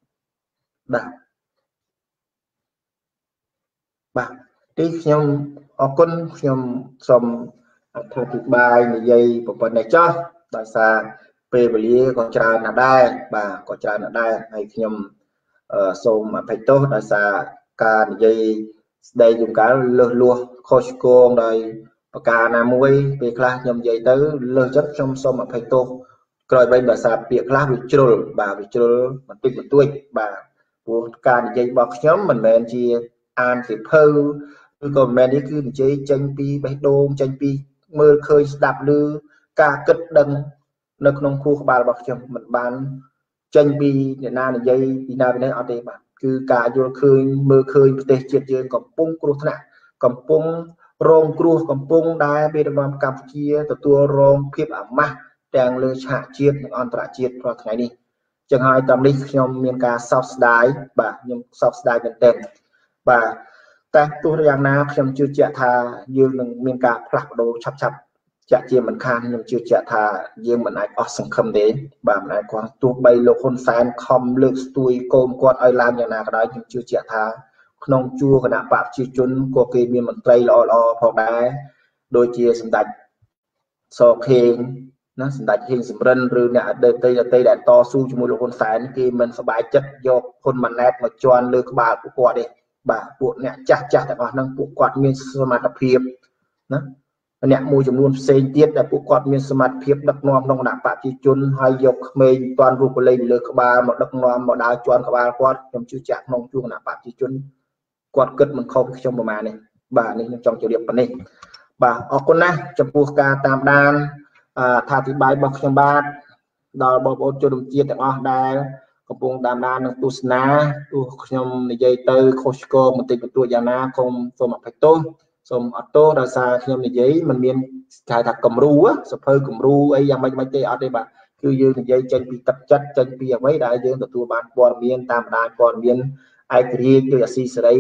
bà đi nhầm ở quân nhầm xong thay thịt bài như vậy một phần này cho tại sao về beli còn trà là đây bà còn trà là đây hay nhầm xong mà phải tốt tại sao ca như vậy đây dùng cả lơ lua khôi cô đây và ca là muối về class nhầm vậy tới lơ chất trong xong mà phải tốt rồi bây giờ sao việc class bị trôi bà bị trôi mà tuyệt một tuổi bà của ca như vậy bọc nhóm mình men chia an thì phơ còn men ấy cứ chơi tranh pi bạch đô tranh pi mơ khơi đạp lư ca cất đằng nơiក្នុងគូក្បាលរបស់ខ្ញុំមិនបានចេញពីអ្នកណានិយាយពីណាពីណីអត់ទេបាទគឺការយល់ឃើញមើលឃើញប្រទេសជាតិយើងកំពុងគ្រោះថ្នាក់កំពុងរងគ្រោះកំពុងដែលមេដឹកនាំកម្ពុជាទទួលរងភាពអាម៉ាស់ទាំងលើឆាកជាតិនិងអន្តរជាតិរាល់ថ្ងៃនេះចឹងហើយតាមនេះខ្ញុំមានការសោកស្ដាយបាទខ្ញុំសោកស្ដាយមែនទែនបាទតែទោះយ៉ាងណាខ្ញុំជឿជាក់ថាយើងនឹងមានការផ្លាស់ប្ដូរឆាប់ចាក់ជាមិនខានខ្ញុំជឿជាក់ថាយើងមិនអាចអស់សង្ឃឹមទេបាទមិនអាចគាត់ទោះបីលោកហ៊ុនសែនខំលើកស្ទួយកូនគាត់ឲ្យឡើងយ៉ាងណាក៏ដោយខ្ញុំជឿជាក់ថាក្នុងជួរគណៈបកប្រជាជនក៏គេមានមន្ត្រីល្អផងដែរដូចជាសម្ដេចសខេងណាសម្ដេចហេងសំរិនឬអ្នកអតីតដែលតស៊ូជាមួយលោកហ៊ុនសែនគេមិនសប្បាយចិត្តយកហ៊ុនម៉ាណែតមកជន់លើក្បាលពួកគាត់ទេបាទពួកអ្នកចាស់ទាំងអស់ហ្នឹងពួកគាត់មានសមត្ថភាពណាអ្នកមួយចំនួនផ្សេងទៀតដែលពួកគាត់មានសមត្ថភាពដឹកនាំក្នុងគណៈបកប្រជាជនហើយយកក្មេងតាន់រូបលេងលើក្បាលមកដឹកនាំមកដើរជន់ក្បាលគាត់ខ្ញុំជឿជាក់ក្នុងជួរគណៈបកប្រជាជនគាត់គិតមិនខុសពីខ្ញុំប្រហែលនេះបាទនេះខ្ញុំចង់ជម្រាបប៉ុណ្នេះបាទអរគុណណាស់ចំពោះការតាមដានថាអធិប្បាយរបស់ខ្ញុំបាទដល់បងប្អូនជនរួមជាតិទាំងអស់ដែលកំពុងតាមដាននិងទស្សនាទោះខ្ញុំនិយាយទៅខុសឆ្គងបន្តិចបន្តួចយ៉ាងណាគុំសូមអភ័យទោសសូមអត់ទោសដោយសារខ្ញុំនិយាយมันមានគេថាគំរូសភៅគំរូអីយ៉ាងម៉េចទេអត់ទេបាទគឺយើងនិយាយចេញពីទឹកចិត្តចេញពីអ្វីដែលយើងទទួលបានព័ត៌មានតាមដានព័ត៌មានឯករាជ្យដោយអាស៊ីសេរី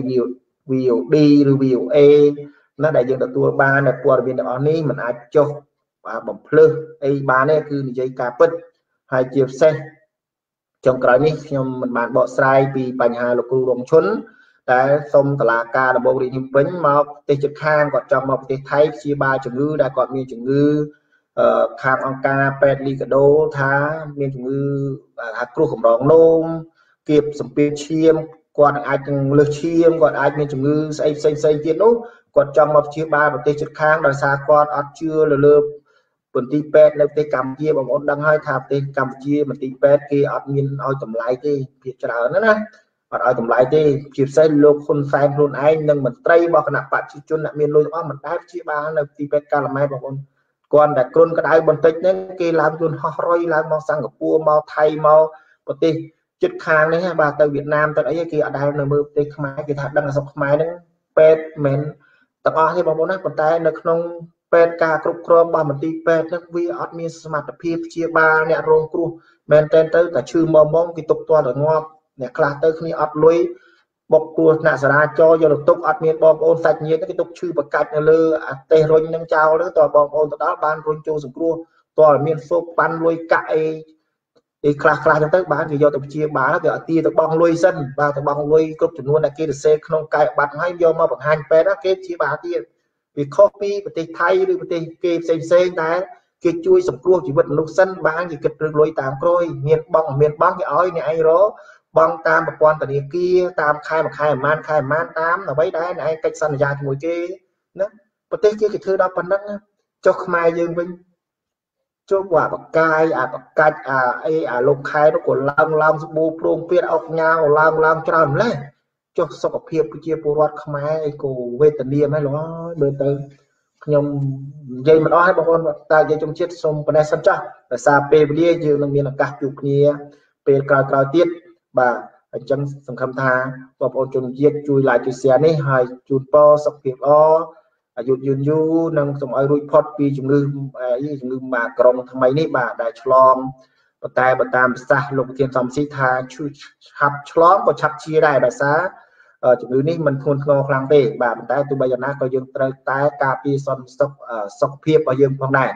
VOD ឬ VOA ណាដែលយើងទទួលបាននៅព័ត៌មានទាំងអស់នេះมันអាចចុះបំភ្លឺអីបានទេគឺនិយាយការពិតហើយជាពិសេសចុងក្រោយនេះខ្ញុំមិនបានបកស្រាយពីបញ្ហាលោកគ្រូរងឈុនតែសូមតឡាការដំបងរាជភ្នំពេញមកប្រទេសជិតខាងគាត់ចង់មកប្រទេសថៃព្យាបាលជំងឺដែលគាត់មានជំងឺខាងអង្គការពេទ្យលីកាដូថាមានជំងឺថាគ្រោះកម្រងនោមគៀបសម្ពាធឈាមគាត់អាចនឹងលើសឈាមគាត់អាចមានជំងឺស្អីផ្សេងទៀតនោះគាត់ចង់មកព្យាបាលប្រទេសជិតខាងដោយសារគាត់អត់ជឿលើមន្ទីរពេទ្យនៅប្រទេសកម្ពុជាបងប្អូនដឹងហើយថាប្រទេសកម្ពុជាមន្ទីរពេទ្យគេអត់មានឲ្យតម្លៃទេភាគច្រើនណាអត់ឲ្យតម្លៃទេជាពិសេសលោកហ៊ុនសែនខ្លួនឯងនិងមន្ត្រីរបស់គណៈបព្វជិជនអ្នកមានលុយទាំងអស់មិនដែលព្យាបាលនៅទីពេទ្យកាលម៉ែបងប្អូនគាត់តែគ្រុនក្តៅបន្តិចហ្នឹងគេឡើងយន្តហោះរុយឡើងមកសិង្ហបុរីមកថៃមកប្រទេសជិតខាងនេះបាទទៅវៀតណាមទៅអីគេអត់ដែលនៅមើលប្រទេសខ្មែរគេថាដឹងស្រុកខ្មែរហ្នឹងពេទ្យមិនទាំងអស់ទេបងប្អូនណាប៉ុន្តែនៅក្នុងពេទ្យការគ្រប់គ្រងរបស់មន្ទីរពេទ្យហ្នឹងវាអត់មានសមត្ថភាពព្យាបាលអ្នករងគ្រោះមែនតែឈឺមកគេទុកទាល់តែងាប់អ្នកខ្លះទៅគ្នាអត់លុយបុកគ្រោះថ្នាក់សារាចរយកទៅទុកអត់មានបងប្អូនសាច់ញាតិគេទុកឈឺប្រកាច់នៅលើអាទេសរុញនឹងចោលទៅតើបងប្អូនទៅដល់បានរុញចូលសង្គ្រោះតើមានសូបប៉ាន់លុយកាក់អីខ្លះចឹងទៅបានគេយកទៅព្យាបាលគេអត់ទាទៅបងលុយសិនបាទទៅបងលុយគ្រប់ចំនួនដែលគេសរសេរក្នុងកាយប័ត្រហើយយកមកបង្ហាញពេទ្យគេព្យាបាលទៀតវាខុសពីប្រទេសថៃឬប្រទេសគេផ្សេងតែគេជួយសង្គ្រោះជីវិតមនុស្សសិនបានគេគិតរឿងលុយតាមក្រោយមានបងគេឲ្យអ្នកឯងរកបងតាមប្រព័ន្ធធនាគារតាមខែមួយខែប្រហែលតាមអ្វីដែរអ្នកឯងកិច្ចសន្យាជាមួយគេណាប្រទេសគេធ្វើដល់ប៉ុណ្ណឹងចុះខ្មែរយើងវិញជុំអាបកាយអាបកាច់អាលោកខែនោះក៏ឡើងស្បូរព្រមព្រៀងអុកញ៉ាឡើងច្រើនម្លេះចុះសុខភាពប្រជាពលរដ្ឋខ្មែរអីក៏វេទនាមែនលោកអើយមើលទៅខ្ញុំនិយាយមិនអស់ហើយបងប្អូនតែនិយាយជំនឿសូមប៉ុណ្ណេះសិនចាស់ដោយសារពេលវេលាយើងនឹងមានឱកាសជួបគ្នាពេលក្រោយទៀតបាទអញ្ចឹងសង្ឃឹមថាបងប្អូនជនជាតិជួយ like ជួយ share នេះហើយជូនពរសុខភាពល្អអាយុយឺនយូរនិងសូមឲ្យរួចផុតពីជំងឺម៉ាក្រុងថ្មីនេះបាទដែលឆ្លងប៉ុន្តែបើតាមប្រសាសន៍លោកប្រធានសំស៊ីថាឆាប់ឆ្លងក៏ឆាប់ជាដែរដោយសារជំងឺនេះមិនធ្ងន់ធ្ងរខ្លាំងទេបាទប៉ុន្តែទោះបីយ៉ាងណាក៏យើងត្រូវតែការពារសុខភាពរបស់យើងផងដែរ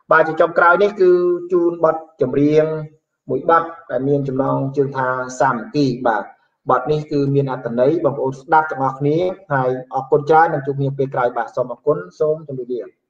bà chỉ trong cài này cứ chun bật chấm riêng mũi bật tại miền chấm nong chương tha sàm kỳ bà bật này cứ miền ăn tận đấy bằng ô đáp trong ngọc ní hay ở con trai nằm chụp miền bề cài bà xóm một cuốn xôm trong địa điểm